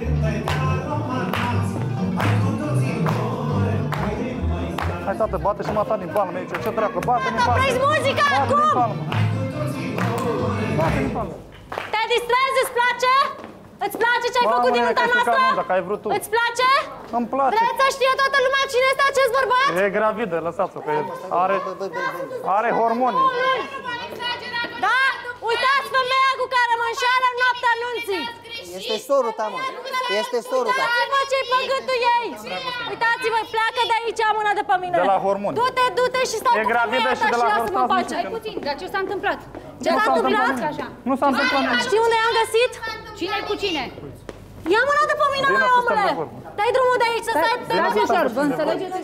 S8: Hai, tată, bate și mata din palmă aici. Ce dracu, bate din palmă.
S3: Opriți muzica acum!
S8: Bate din palmă.
S3: Te distrezi? Îți place? Îți place ce ai făcut din nunta noastră?
S8: Dacă ai vrut tu.
S3: Îți place?
S8: Îmi place.
S3: Vreți să știe toată lumea cine este acest bărbat?
S8: E gravidă, lăsați-o, că are hormoni.
S3: Da? Uitați femeia cu care mă înșală în noaptea nunții!
S5: Este sorul ta, mă. Este sorul ta.
S3: Uitați-vă ce-i pe gâtul ei! Uitați-vă, pleacă de aici, mâna de pe mine!
S8: De la hormoni.
S3: Du-te și stau cu femeia ta și lasă-mă în pace!
S13: Hai puțin, dar ce s-a întâmplat?
S3: Ce s-a întâmplat?
S8: Nu s-a întâmplat nimic.
S3: Știi unde i-am găsit?
S13: Cine cu cine?
S3: Ia mâna de pe mine, măi, omule! Dai drumul de aici, să stai...
S13: Profesor, vă înțelegeți?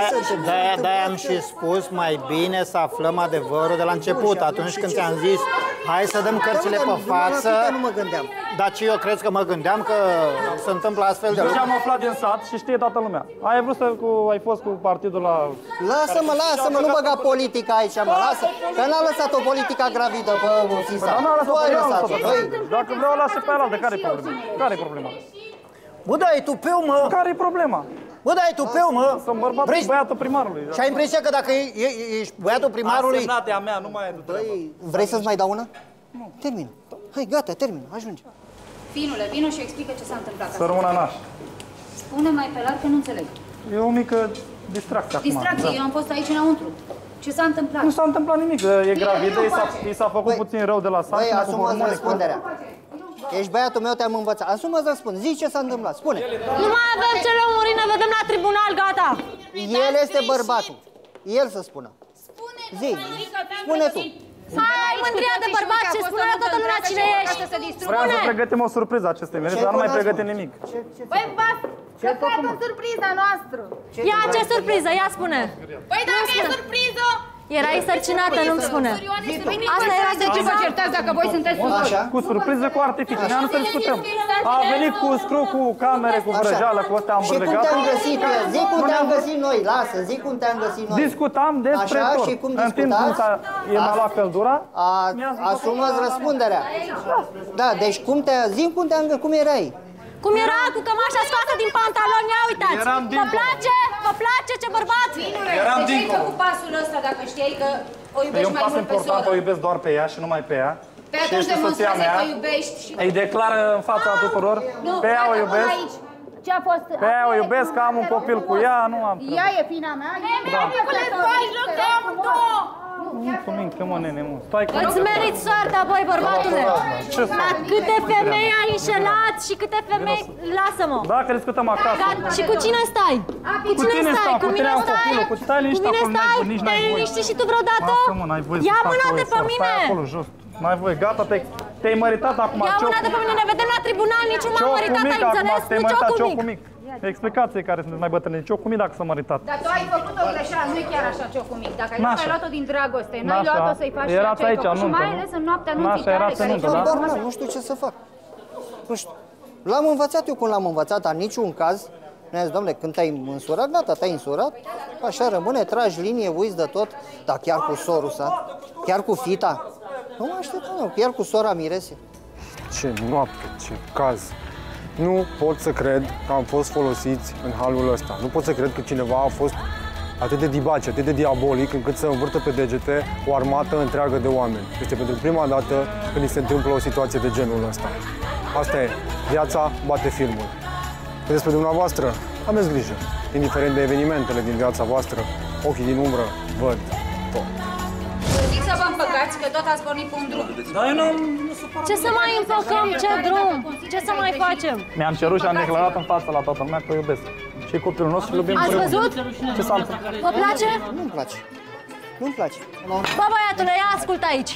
S14: De-aia am și spus mai bine să aflăm adevărul de la început. Atunci când ți-am zis Hai să dăm cărțile pe față.
S5: Nu mă gândeam.
S14: Dar ce eu cred că mă gândeam că se întâmplă astfel de
S15: Deci
S14: lucruri.
S15: am aflat din sat și știe toată lumea. Ai fost cu partidul la...
S5: Lasă-mă, nu băga politica aici, mă, lasă. Că n-a lăsat o politica gravidă pe Fisa.
S15: Dar n-a lăsat-o,
S5: Tu ai
S15: eu am
S5: lăsat-o.
S15: lăsat-o. Dacă vreau, las și pe alaltă, care-i problema? Care-i problema?
S14: Bă, da, e tupeu, mă!
S15: Care-i problema?
S14: Bă, da, e tupeu, mă!
S15: Sunt băiatul primarului.
S14: Și ai impresia că dacă ești băiatul primarului...
S15: A semnat, e a mea, nu mai e de treabă.
S5: Vrei să-ți mai dau una? Nu. Termin. Hai, gata, termin, ajunge.
S12: Finule, vino și explică ce s-a întâmplat.
S15: Să rămână naș.
S12: Spune mai pe larg că nu înțeleg.
S15: E o mică distracție acum.
S12: Distracție, eu am fost aici înăuntru. Ce s-a întâmplat?
S15: Nu s-a întâmplat nimic, e gravidă, i s-a făcut puțin rău de la sat.
S5: Băi, asumați răspunderea. Ești băiatul meu, te-am învățat. Asumați răspunderea. Zici ce s-a întâmplat, spune.
S3: Nu mai avem ce lămuri, ne vedem la tribunal, gata.
S5: El este bărbatul. El să spună. Spune tu.
S3: Hai, mândria de bărbat, ce spune la toată lumea cine ești.
S15: Vreau să pregătim o surpriză acestei mele, dar nu mai pregătim nimic.
S13: Băi, v-ați căcat în surpriza noastră.
S3: Ia, ce surpriză, ia spune.
S13: Păi dacă e surpriză...
S3: Erai sărcinată, nu-mi spune.
S12: Asta era de ce vă certați dacă voi sunteți surprizi?
S15: Cu surpriză, cu artificii, ne-am să discutăm. A venit cu scru, cu camere, cu vrăjeală, cu astea am
S5: Și cum te-am găsit? Zic cum te-am găsit noi, lasă, zic cum te-am găsit noi.
S15: Discutam despre tot.
S5: Și cum
S15: în timp cum m-a luat căldura,
S5: asumați răspunderea. Da, deci cum erai?
S3: Cum era cu cămașa scoasă din pantaloni, ia uitați! Vă place? Vă place ce bărbat?
S12: Eram dincolo. Cu pasul ăsta, dacă știai că o iubești mai mult pe soră.
S15: E un pas important, o iubesc doar pe ea și numai pe ea.
S12: Pe atunci demonstrează că iubești și...
S15: Îi declară în fața tuturor, pe ea o iubesc.
S13: Ce a fost?
S15: Pe ea o iubesc, că am un copil cu ea, nu am treabă.
S13: Ea e fina mea. Nicule, faci joc de amândouă!
S15: Mulțumim, că mă, nene, mă.
S3: Îți meriți soarta, băi, bărbatule! La câte femei ai înșelat și câte femei... Lasă-mă!
S15: Dacă discutăm acasă...
S3: Și cu cine stai? Cu cine stai? Cu mine stai?
S15: Cu stai liniștit acolo, nici n-ai voie.
S3: Te-ai liniștit și tu vreodată?
S15: Lasă-mă, n-ai voie să
S3: ia
S15: faci
S3: mâna de pe mine!
S15: Stai acolo, jos. N-ai voie, gata, te-ai măritat acum.
S3: Ia mâna de pe mine, ne vedem la tribunal, nici un m-am măritat, ai înțeles? Nici eu cu mic.
S15: Explicați-i care sunteți mai bătrâni, ciocul mic dacă s-a măritat.
S12: Dar tu ai făcut o greșeală, nu e chiar așa ciocul mic. Dacă ai luat-o din dragoste, n-ai luat-o să-i faci ceea ce ai făcut. Și mai ales în noaptea anunții tale.
S5: Nu știu ce să fac. Nu știu. L-am învățat eu cum l-am învățat, dar niciun caz. Ne-a zis, dom'le, când te-ai însurat, gata, te-ai însurat, așa rămâne, tragi linie, uiți de tot, dar chiar cu sorul ăsta, chiar cu fita. Nu mă așteptam, chiar cu sora Mirese.
S8: Ce noapte, ce caz. Nu pot să cred că am fost folosiți în halul ăsta. Nu pot să cred că cineva a fost atât de dibace, atât de diabolic, încât să învârtă pe degete o armată întreagă de oameni. Este pentru prima dată când îi se întâmplă o situație de genul ăsta. Asta e, viața bate filmul. Despre dumneavoastră, aveți grijă. Indiferent de evenimentele din viața voastră, ochii din umbră văd tot.
S12: Zic să vă împăcați, că tot ați pornit pe un drum.
S15: Dar eu nu...
S3: Ce să mai împăcăm? Ce drum? Ce să mai facem?
S15: Mi-am cerut și am declarat în față la toată lumea că o iubesc. Și copilul nostru îl iubim.
S3: Ați văzut?
S15: Ce s-a întâmplat?
S3: Vă place?
S5: Nu-mi place. Nu-mi place.
S3: Bă, băiatule, ia ascultă aici.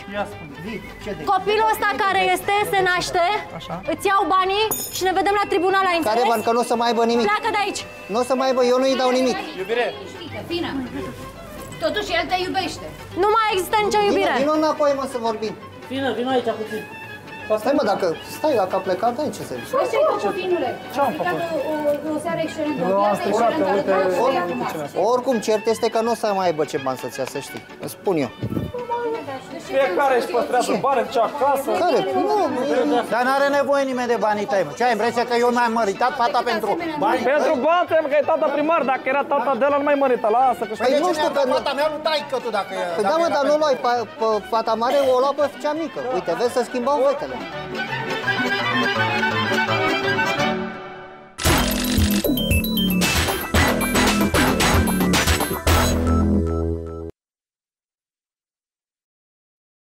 S3: Copilul ăsta care este, se naște, îți iau banii și ne vedem la tribunal, ai înțeles?
S5: Care bani? Că nu o să mai aibă nimic.
S3: Pleacă de aici.
S5: Nu o să mai aibă, eu nu-i dau nimic.
S15: Iubire.
S12: Fină. Totuși el te iubește.
S3: Nu mai există nicio iubire.
S5: Vino înapoi, mă, să vorbim.
S16: Vino aici puțin.
S5: Stai, mă, dacă a plecat, ai ce să zici.
S12: Ce ai făcut, finule?
S15: Ce-am făcut?
S12: O seară excelentă, o
S15: Nu, am
S12: viață
S15: stricat,
S12: excelentă.
S5: Oricum, cert este că nu o să mai aibă ce bani să-ți ia, să știi. Îți spun eu.
S15: Fiecare își păstrează bani, ce acasă.
S5: Care? Nu,
S14: dar n-are nevoie nimeni de banii tăi, mă. Ce ai impresia că eu mi-am măritat fata pentru bani?
S15: Pentru bani trebuie că e tata primar, dacă era tata de ăla nu mai mărită, lasă că
S14: Păi nu știu că fata mea nu taică tu dacă...
S5: Păi da, mă, dar nu luai pe fata mare, o lua pe cea mică. Uite, vezi să schimbăm fetele.